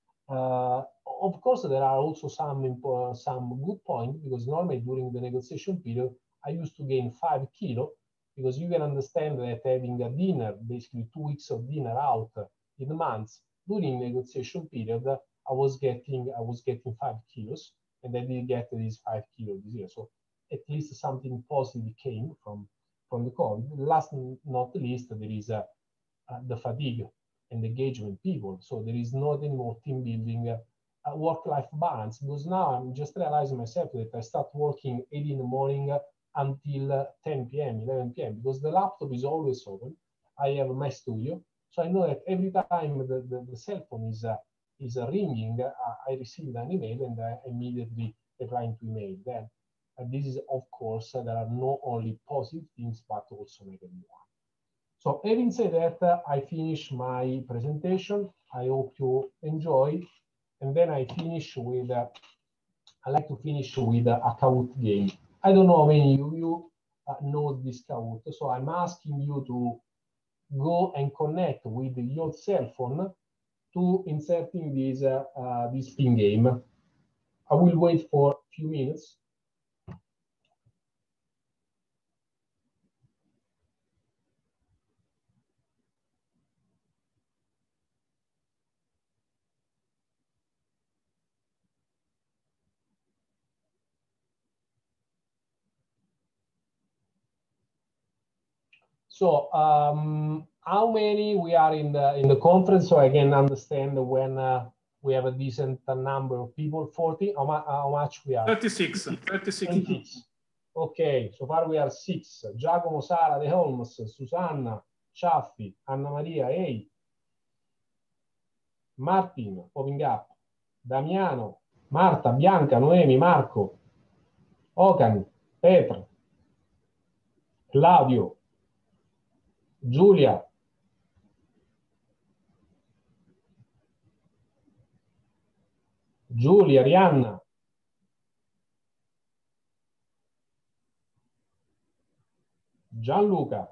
Uh, of course, there are also some uh, some good points, because normally during the negotiation period, I used to gain five kilo, because you can understand that having a dinner, basically two weeks of dinner out in months during negotiation period, I was getting I was getting five kilos, and I did get these five kilos this year. So at least something positive came from from the COVID. Last not least, there is uh, uh, the fatigue and engagement people. So there is not anymore team building, uh, work-life balance, because now I'm just realizing myself that I start working eight in the morning until uh, ten P M, eleven P M, because the laptop is always open. I have my studio, so I know that every time the, the, the cell phone is uh, is uh, ringing, uh, I receive an email and I immediately replying to email. Then uh, this is, of course, uh, there are not only positive things but also negative ones. So having said that, uh, I finish my presentation. I hope you enjoy, and then I finish with. Uh, I like to finish with uh, a Kahoot game. I don't know how many of you uh, know this Kahoot, so I'm asking you to go and connect with your cell phone to inserting this uh, uh, this pin game. I will wait for a few minutes. So um, how many we are in the in the conference, so I can understand when uh, we have a decent number of people? forty. How, mu how much we are? thirty-six. thirty-six. thirty-six. Okay, so far we are six. Giacomo, Sara, De Holmes, Susanna, Ciaffi, Anna Maria, eight. Martin, popping up. Damiano, Marta, Bianca, Noemi, Marco, Okan, Petra, Claudio, Giulia, Giulia, Rihanna, Gianluca,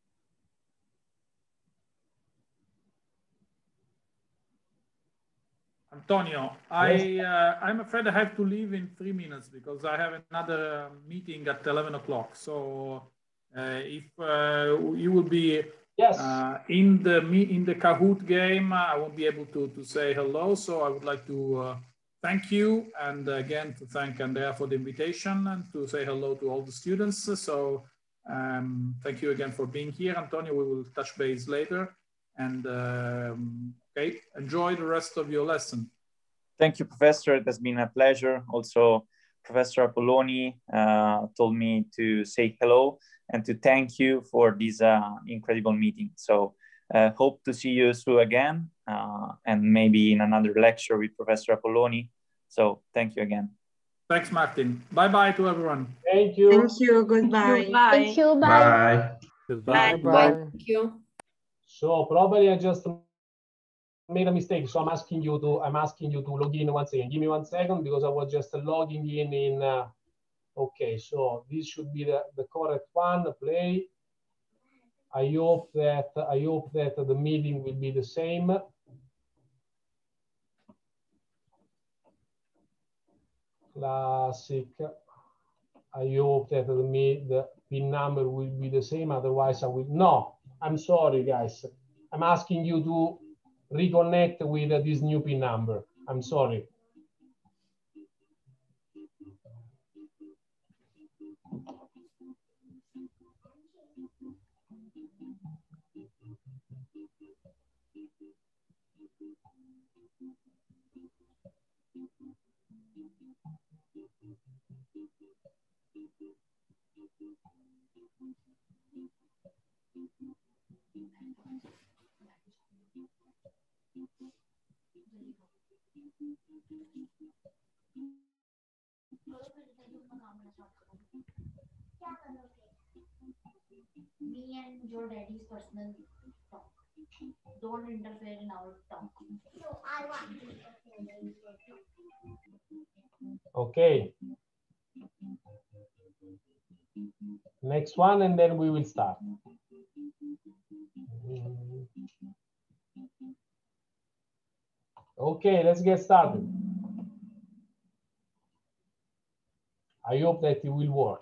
Antonio, I, uh, I'm afraid I have to leave in three minutes because I have another meeting at eleven o'clock. So uh, if uh, you will be yes. uh, in the in the Kahoot game, I won't be able to, to say hello. So I would like to uh, thank you, and again to thank Andrea for the invitation and to say hello to all the students. So um, thank you again for being here. Antonio, we will touch base later. And um, okay, enjoy the rest of your lesson. Thank you, Professor. It has been a pleasure. Also, Professor Apolloni uh, told me to say hello and to thank you for this uh, incredible meeting. So Uh, hope to see you soon again, uh, and maybe in another lecture with Professor Apolloni. So thank you again. Thanks, Martin. Bye-bye to everyone. Thank you. Thank you. Goodbye. Bye. Thank you. Bye. Bye. Goodbye. Bye. Bye. Thank you. So probably I just made a mistake. So I'm asking you to I'm asking you to log in once again. Give me one second because I was just logging in in. Uh, okay, so this should be the, the correct one. Play. I hope that I hope that the meeting will be the same. Classic. I hope that the, the PIN number will be the same. Otherwise, I will. No, I'm sorry, guys. I'm asking you to reconnect with uh, this new PIN number. I'm sorry. Me and your daddy's personal talk. Don't interfere in our talk. So I want to interfere in your talk. Okay. Next one, and then we will start. Okay, let's get started. I hope that it will work.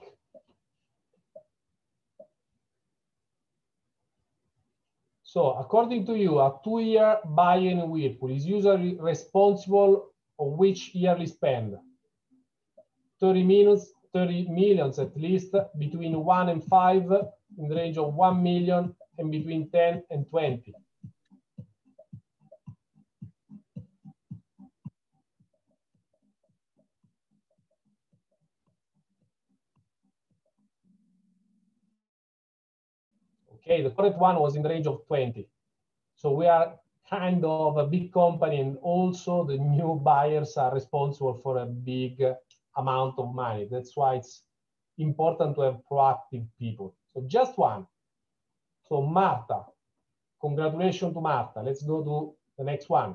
So, according to you, a two-year buy-in in Whirlpool is usually responsible for which yearly spend? thirty minutes, thirty millions at least, between one and five, in the range of one million, and between ten and twenty. Okay, the correct one was in the range of twenty. So we are kind of a big company, and also the new buyers are responsible for a big amount of money. That's why it's important to have proactive people. So just one. So Marta, congratulations to Marta. Let's go to the next one.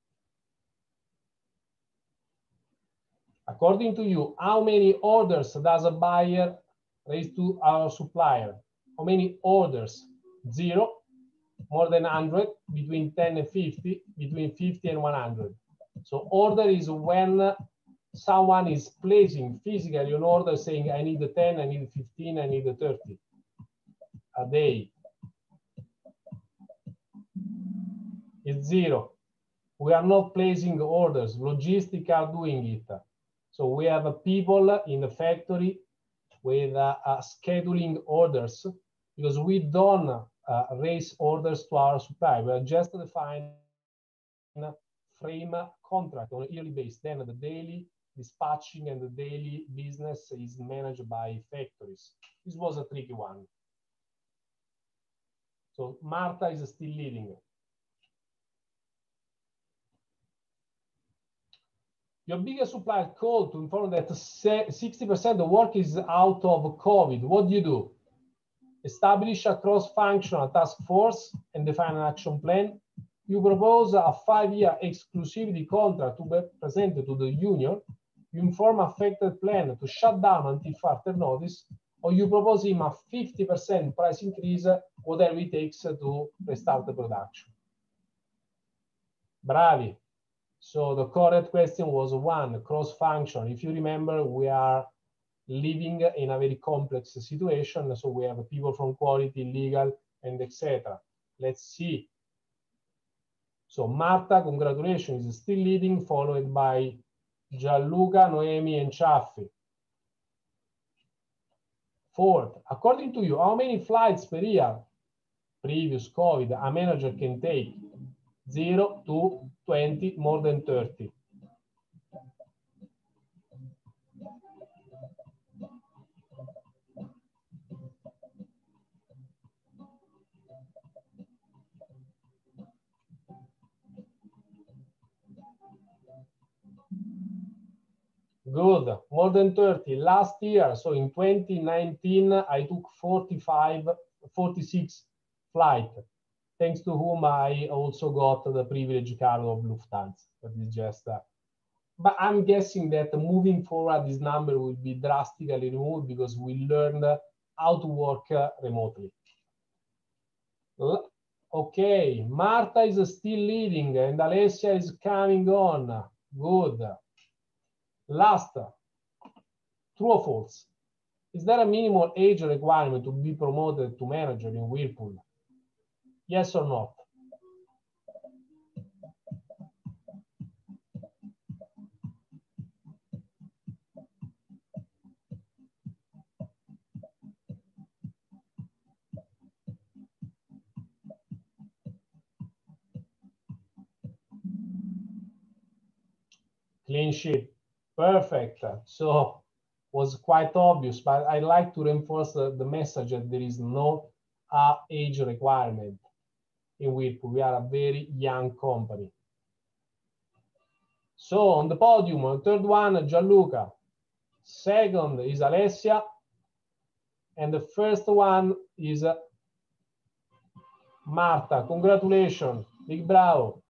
According to you, how many orders does a buyer raise to our supplier? How many orders? Zero, more than one hundred, between ten and fifty, between fifty and one hundred. So order is when someone is placing physically an order saying, I need a ten, I need fifteen, I need a thirty a day. It's zero. We are not placing orders. Logistics are doing it. So we have a people in the factory with uh, uh, scheduling orders, because we don't uh, raise orders to our supplier. We are just defining frame contract on a yearly basis. Then the daily dispatching and the daily business is managed by factories. This was a tricky one. So Marta is still leading. Your biggest supplier called to inform that sixty percent of work is out of COVID. What do you do? Establish a cross-functional task force and define an action plan. You propose a five-year exclusivity contract to be presented to the union. You inform affected plan to shut down until further notice, or you propose him a fifty percent price increase, whatever it takes to restart the production. Bravi. So the correct question was one, cross-function. If you remember, we are living in a very complex situation. So we have people from quality, legal, and et cetera. Let's see. So Marta, congratulations, is still leading, followed by Gianluca, Noemi, and Ciaffi. Fourth, according to you, how many flights per year, previous COVID, a manager can take? Zero to twenty, more than thirty. Good, more than thirty. Last year, so in twenty nineteen, I took forty-five, forty-six flights, thanks to whom I also got the privilege card of Lufthansa. That is just, uh, but I'm guessing that moving forward, this number will be drastically removed because we learned how to work uh, remotely. Okay, Marta is still leading and Alessia is coming on. Good. Last, true or false? Is there a minimal age requirement to be promoted to manager in Whirlpool? Yes or not? Clean sheet. Perfect. So was quite obvious, but I like to reinforce the, the message that there is no uh, age requirement in Whirlpool. We are a very young company. So on the podium, on the third one, Gianluca. Second is Alessia. And the first one is Marta. Congratulations. Big bravo.